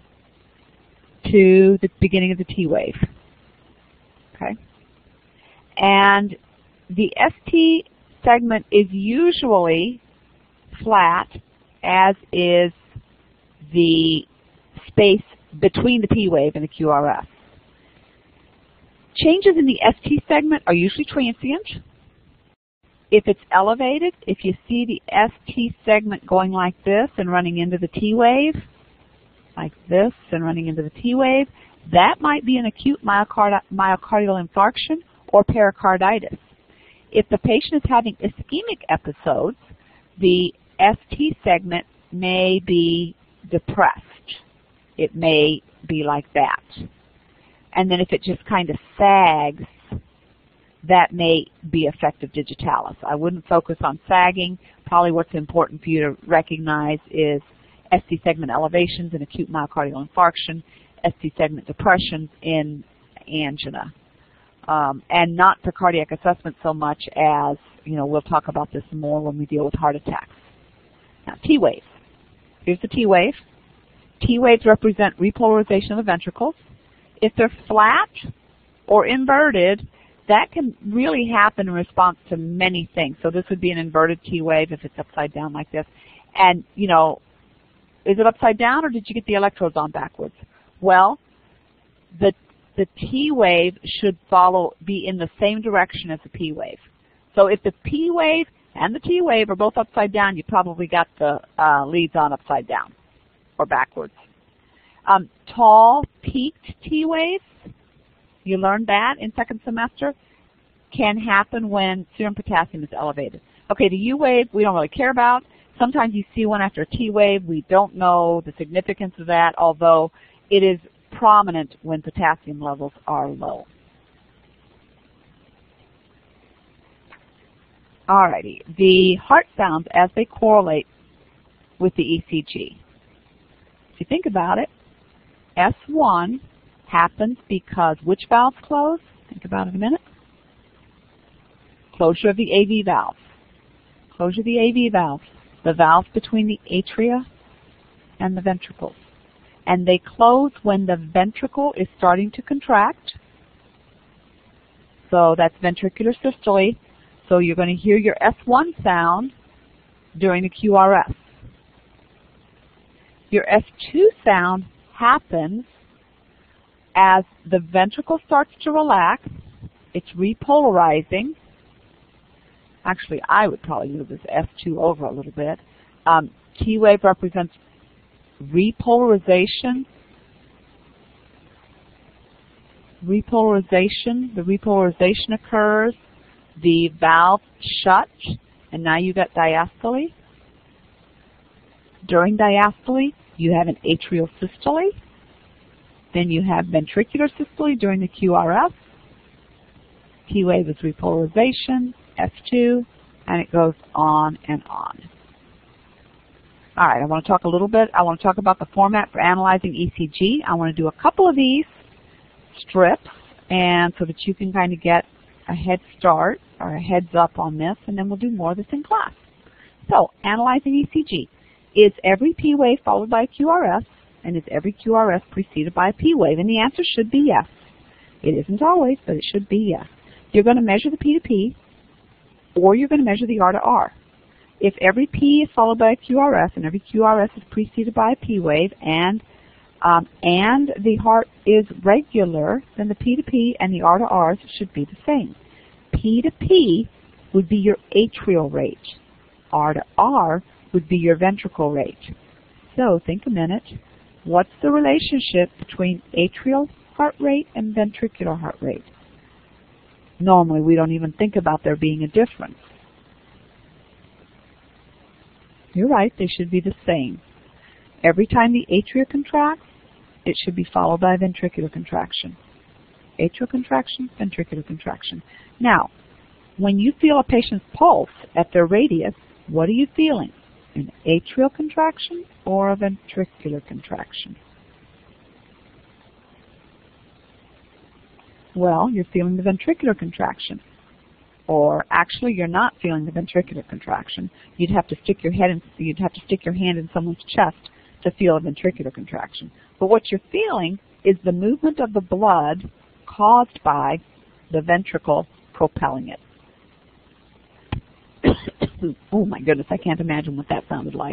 to the beginning of the T wave. Okay? And the S T segment is usually flat, as is the space between the P wave and the Q R S. Changes in the S T segment are usually transient. If it's elevated, if you see the S T segment going like this and running into the T wave, like this and running into the T wave, that might be an acute myocard myocardial infarction or pericarditis. If the patient is having ischemic episodes, the S T segment may be depressed. It may be like that. And then if it just kind of sags, that may be affective digitalis. I wouldn't focus on sagging. Probably what's important for you to recognize is S T segment elevations in acute myocardial infarction, S T segment depressions in angina. Um, and not for cardiac assessment so much as, you know, we'll talk about this more when we deal with heart attacks. Now, T wave. Here's the T wave. T waves represent repolarization of the ventricles. If they're flat or inverted, that can really happen in response to many things. So this would be an inverted T wave if it's upside down like this. And, you know, is it upside down or did you get the electrodes on backwards? Well, the, the T wave should follow, be in the same direction as the P wave. So if the P wave and the T wave are both upside down, you probably got the uh, leads on upside down or backwards. Um, tall, peaked T waves, you learned that in second semester, can happen when serum potassium is elevated. Okay, the U wave we don't really care about. Sometimes you see one after a T wave. We don't know the significance of that, although it is prominent when potassium levels are low. Alrighty, the heart sounds as they correlate with the E C G. If you think about it, S one happens because which valves close? Think about it a minute. Closure of the A V valve. Closure of the A V valve. The valves between the atria and the ventricles. And they close when the ventricle is starting to contract. So that's ventricular systole. So you're going to hear your S one sound during the Q R S. Your S two sound happens as the ventricle starts to relax. It's repolarizing. Actually, I would probably move this S two over a little bit. Um, T wave represents repolarization. Repolarization. The repolarization occurs. The valve shut, and now you got diastole. During diastole, you have an atrial systole. Then you have ventricular systole during the Q R S. T wave is repolarization, S two, and it goes on and on. All right, I want to talk a little bit. I want to talk about the format for analyzing E C G. I want to do a couple of these strips, and so that you can kind of get a head start or a heads up on this, and then we'll do more of this in class. So, analyzing E C G. Is every P wave followed by a Q R S, and is every Q R S preceded by a P wave? And the answer should be yes. It isn't always, but it should be yes. You're going to measure the P to P, or you're going to measure the R to R. If every P is followed by a Q R S, and every Q R S is preceded by a P wave, and um, and the heart is regular, then the P to P and the R to Rs should be the same. P to P would be your atrial rate. R to R would be your ventricle rate. So think a minute. What's the relationship between atrial heart rate and ventricular heart rate? Normally, we don't even think about there being a difference. You're right, they should be the same. Every time the atria contracts, it should be followed by a ventricular contraction. Atrial contraction, ventricular contraction. Now, when you feel a patient's pulse at their radius, what are you feeling? An atrial contraction or a ventricular contraction? Well, you're feeling the ventricular contraction. Or actually, you're not feeling the ventricular contraction. You'd have to stick your head in, you'd have to stick your hand in someone's chest to feel a ventricular contraction. But what you're feeling is the movement of the blood caused by the ventricle propelling it. Oh my goodness, I can't imagine what that sounded like.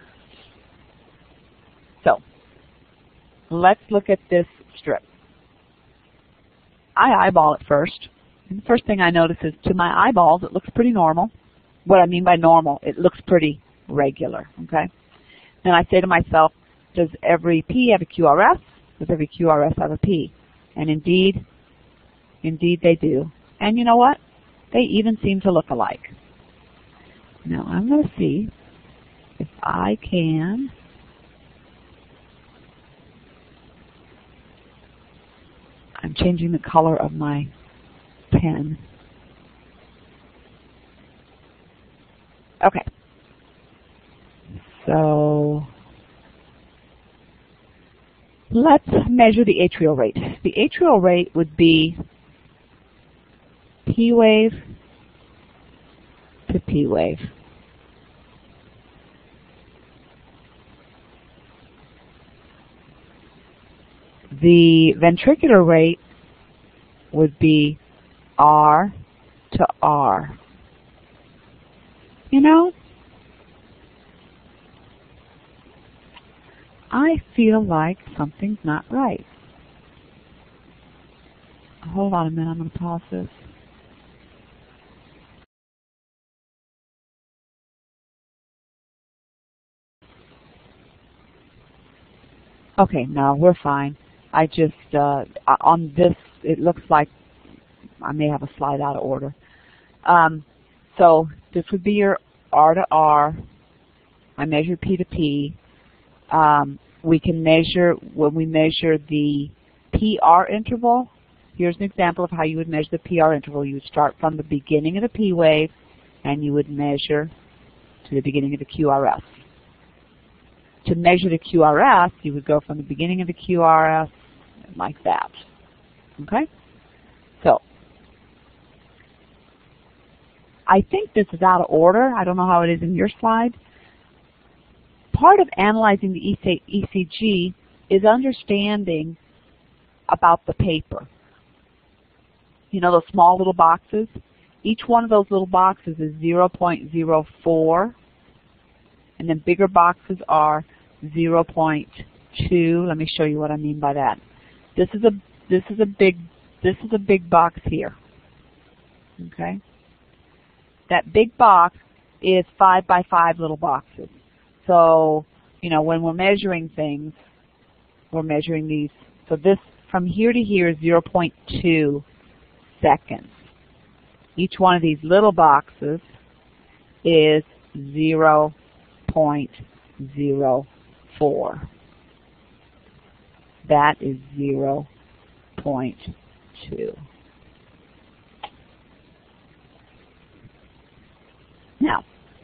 So, let's look at this strip. I eyeball it first. And the first thing I notice is to my eyeballs, it looks pretty normal. What I mean by normal, it looks pretty regular, okay? Then I say to myself, does every P have a Q R S? Does every Q R S have a P? And indeed, indeed they do. And you know what? They even seem to look alike. Now I'm going to see if I can I'm changing the color of my pen. Okay. So let's measure the atrial rate. The atrial rate would be P wave to P wave. The ventricular rate would be R to R. You know, I feel like something's not right. Hold on a minute, I'm going to pause this. Okay, no, we're fine. I just, uh, on this, it looks like I may have a slide out of order. Um, so this would be your R to R. I measured P to P. Um, we can measure, when we measure the P R interval, here's an example of how you would measure the P R interval. You would start from the beginning of the P wave and you would measure to the beginning of the Q R S. To measure the Q R S, you would go from the beginning of the Q R S like that. Okay? So, I think this is out of order. I don't know how it is in your slide. Part of analyzing the E C G is understanding about the paper. You know those small little boxes? Each one of those little boxes is zero point zero four, and then bigger boxes are zero point two. Let me show you what I mean by that. This is a this is a big this is a big box here. Okay? That big box is five by five little boxes. So, you know, when we're measuring things, we're measuring these. So this, from here to here, is zero point two seconds. Each one of these little boxes is zero point zero four. That is zero point two. Now,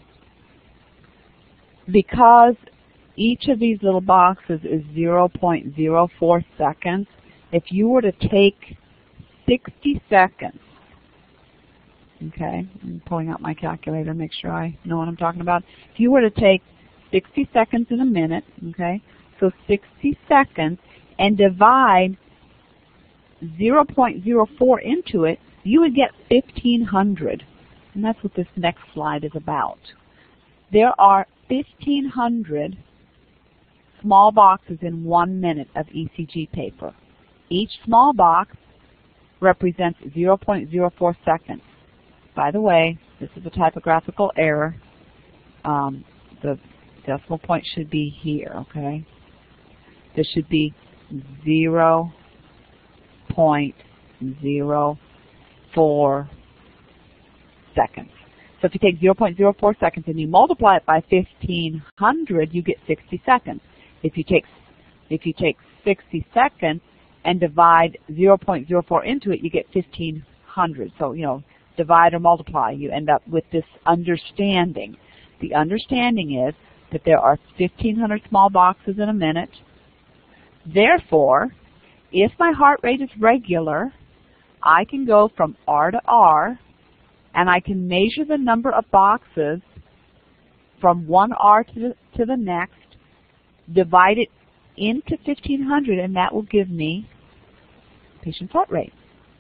because each of these little boxes is zero point zero four seconds, if you were to take sixty seconds, okay, I'm pulling out my calculator to make sure I know what I'm talking about. If you were to take sixty seconds in a minute, okay, so sixty seconds, and divide zero point zero four into it, you would get fifteen hundred. And that's what this next slide is about. There are fifteen hundred small boxes in one minute of E C G paper. Each small box represents zero point zero four seconds. By the way, this is a typographical error. Um, the decimal point should be here, okay? This should be zero point zero four seconds. So if you take zero point zero four seconds and you multiply it by fifteen hundred, you get sixty seconds. If you take if you take sixty seconds and divide zero point zero four into it, you get fifteen hundred. So, you know, divide or multiply, you end up with this understanding. The understanding is that there are fifteen hundred small boxes in a minute. Therefore, if my heart rate is regular, I can go from R to R, and I can measure the number of boxes from one R to the, to the next, divide it into fifteen hundred, and that will give me patient's heart rate.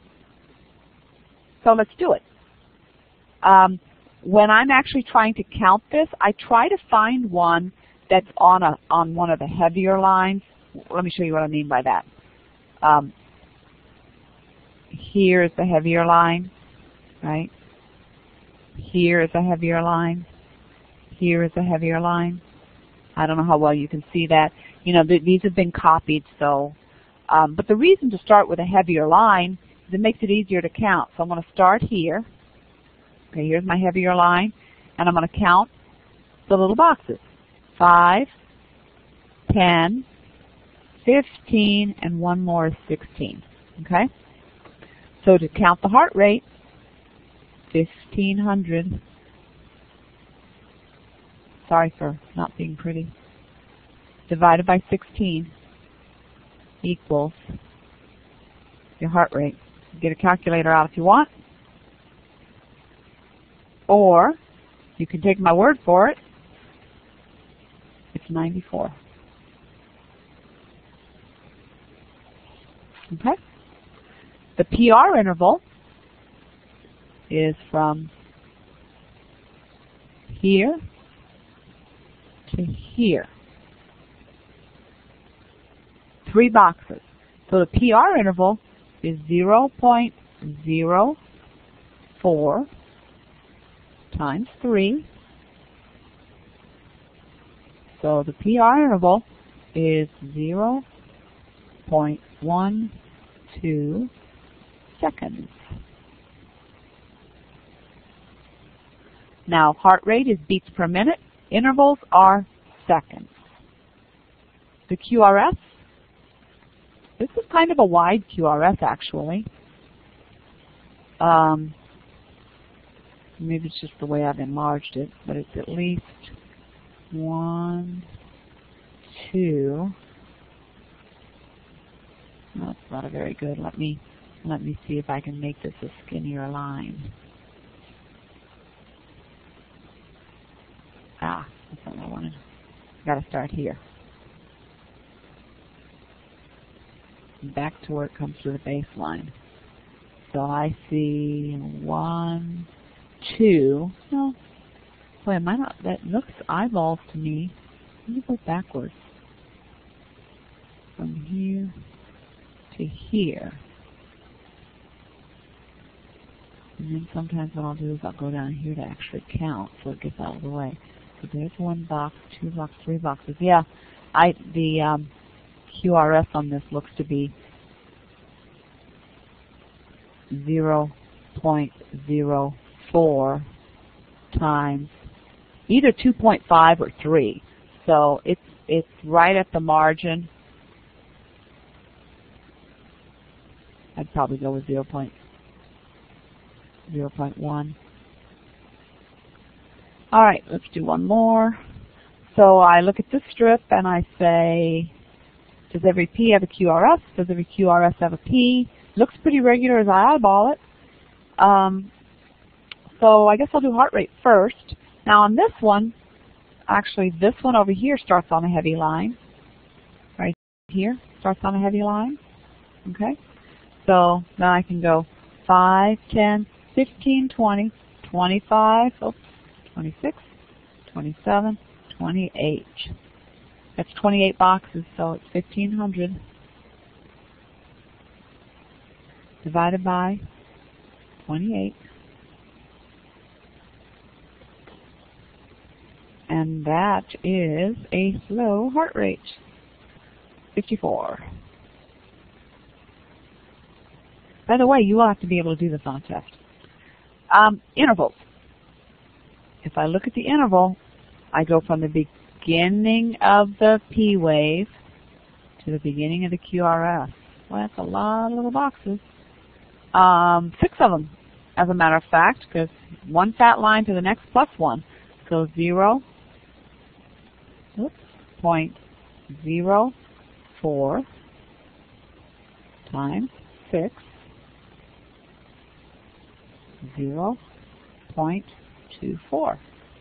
So let's do it. Um, when I'm actually trying to count this, I try to find one that's on a on one of the heavier lines. Let me show you what I mean by that. Um, here is the heavier line, right? Here is a heavier line. Here is a heavier line. I don't know how well you can see that. You know, th these have been copied, so. Um, but the reason to start with a heavier line is it makes it easier to count. So I'm going to start here. Okay, here's my heavier line, and I'm going to count the little boxes. Five, ten, fifteen, and one more is sixteen. Okay? So to count the heart rate, fifteen hundred. Sorry for not being pretty. Divided by sixteen equals your heart rate. Get a calculator out if you want. Or you can take my word for it. It's ninety-four. Okay? The P R interval is from here to here. Three boxes. So the P R interval is zero point zero four times three. So the P R interval is zero point one two seconds. Now, heart rate is beats per minute. Intervals are seconds. The Q R S, this is kind of a wide Q R S, actually. Um, maybe it's just the way I've enlarged it, but it's at least one, two. That's not very good. Let me let me see if I can make this a skinnier line. Ah, that's not what I wanted. Got to start here. Back to where it comes to the baseline. So I see one, two. No, boy, am I not? That looks eyeballs to me. Let me go backwards from here to here. And then sometimes what I'll do is I'll go down here to actually count, so it gets out of the way. So there's one box, two boxes, three boxes. Yeah, I the um, Q R S on this looks to be zero point zero four times either two point five or three. So it's it's right at the margin. I'd probably go with zero point one. All right, let's do one more. So I look at this strip and I say, does every P have a Q R S? Does every Q R S have a P? Looks pretty regular as I eyeball it. Um, so I guess I'll do heart rate first. Now on this one, actually this one over here starts on a heavy line. Right here starts on a heavy line. Okay? So then I can go five, ten, fifteen, twenty, twenty-five, oops, twenty-six, twenty-seven, twenty-eight. That's twenty-eight boxes, so it's fifteen hundred divided by twenty-eight. And that is a slow heart rate, fifty-four. By the way, you will have to be able to do this on a test. Um, intervals. If I look at the interval, I go from the beginning of the P wave to the beginning of the Q R S. Well, that's a lot of little boxes. Um, six of them, as a matter of fact, because one fat line to the next plus one. So zero, oops, point zero four times six. zero point two four.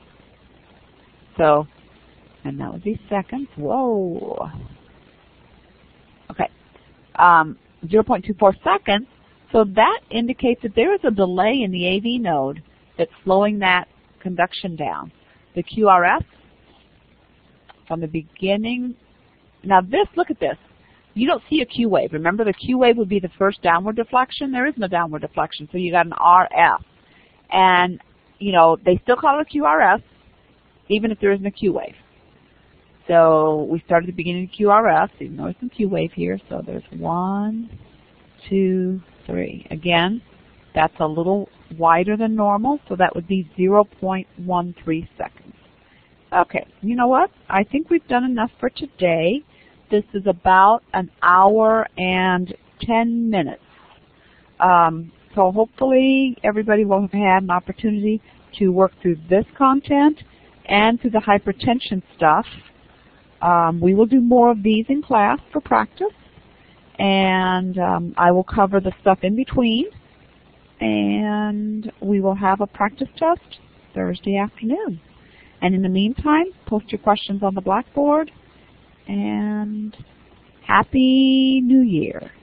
So, and that would be seconds. Whoa. Okay. Um, zero point two four seconds. So that indicates that there is a delay in the A V node that's slowing that conduction down. The Q R S, from the beginning. Now this, look at this. You don't see a Q wave. Remember, the Q wave would be the first downward deflection. There isn't a downward deflection, so you got an R F. And, you know, they still call it a Q R S, even if there isn't a Q wave. So we start at the beginning of Q R S, even though there's some Q wave here. So there's one, two, three. Again, that's a little wider than normal, so that would be zero point one three seconds. Okay, you know what? I think we've done enough for today. This is about an hour and ten minutes. Um, so hopefully everybody will have had an opportunity to work through this content and through the hypertension stuff. Um, we will do more of these in class for practice, and um, I will cover the stuff in between, and we will have a practice test Thursday afternoon. And in the meantime, post your questions on the blackboard. And Happy New Year.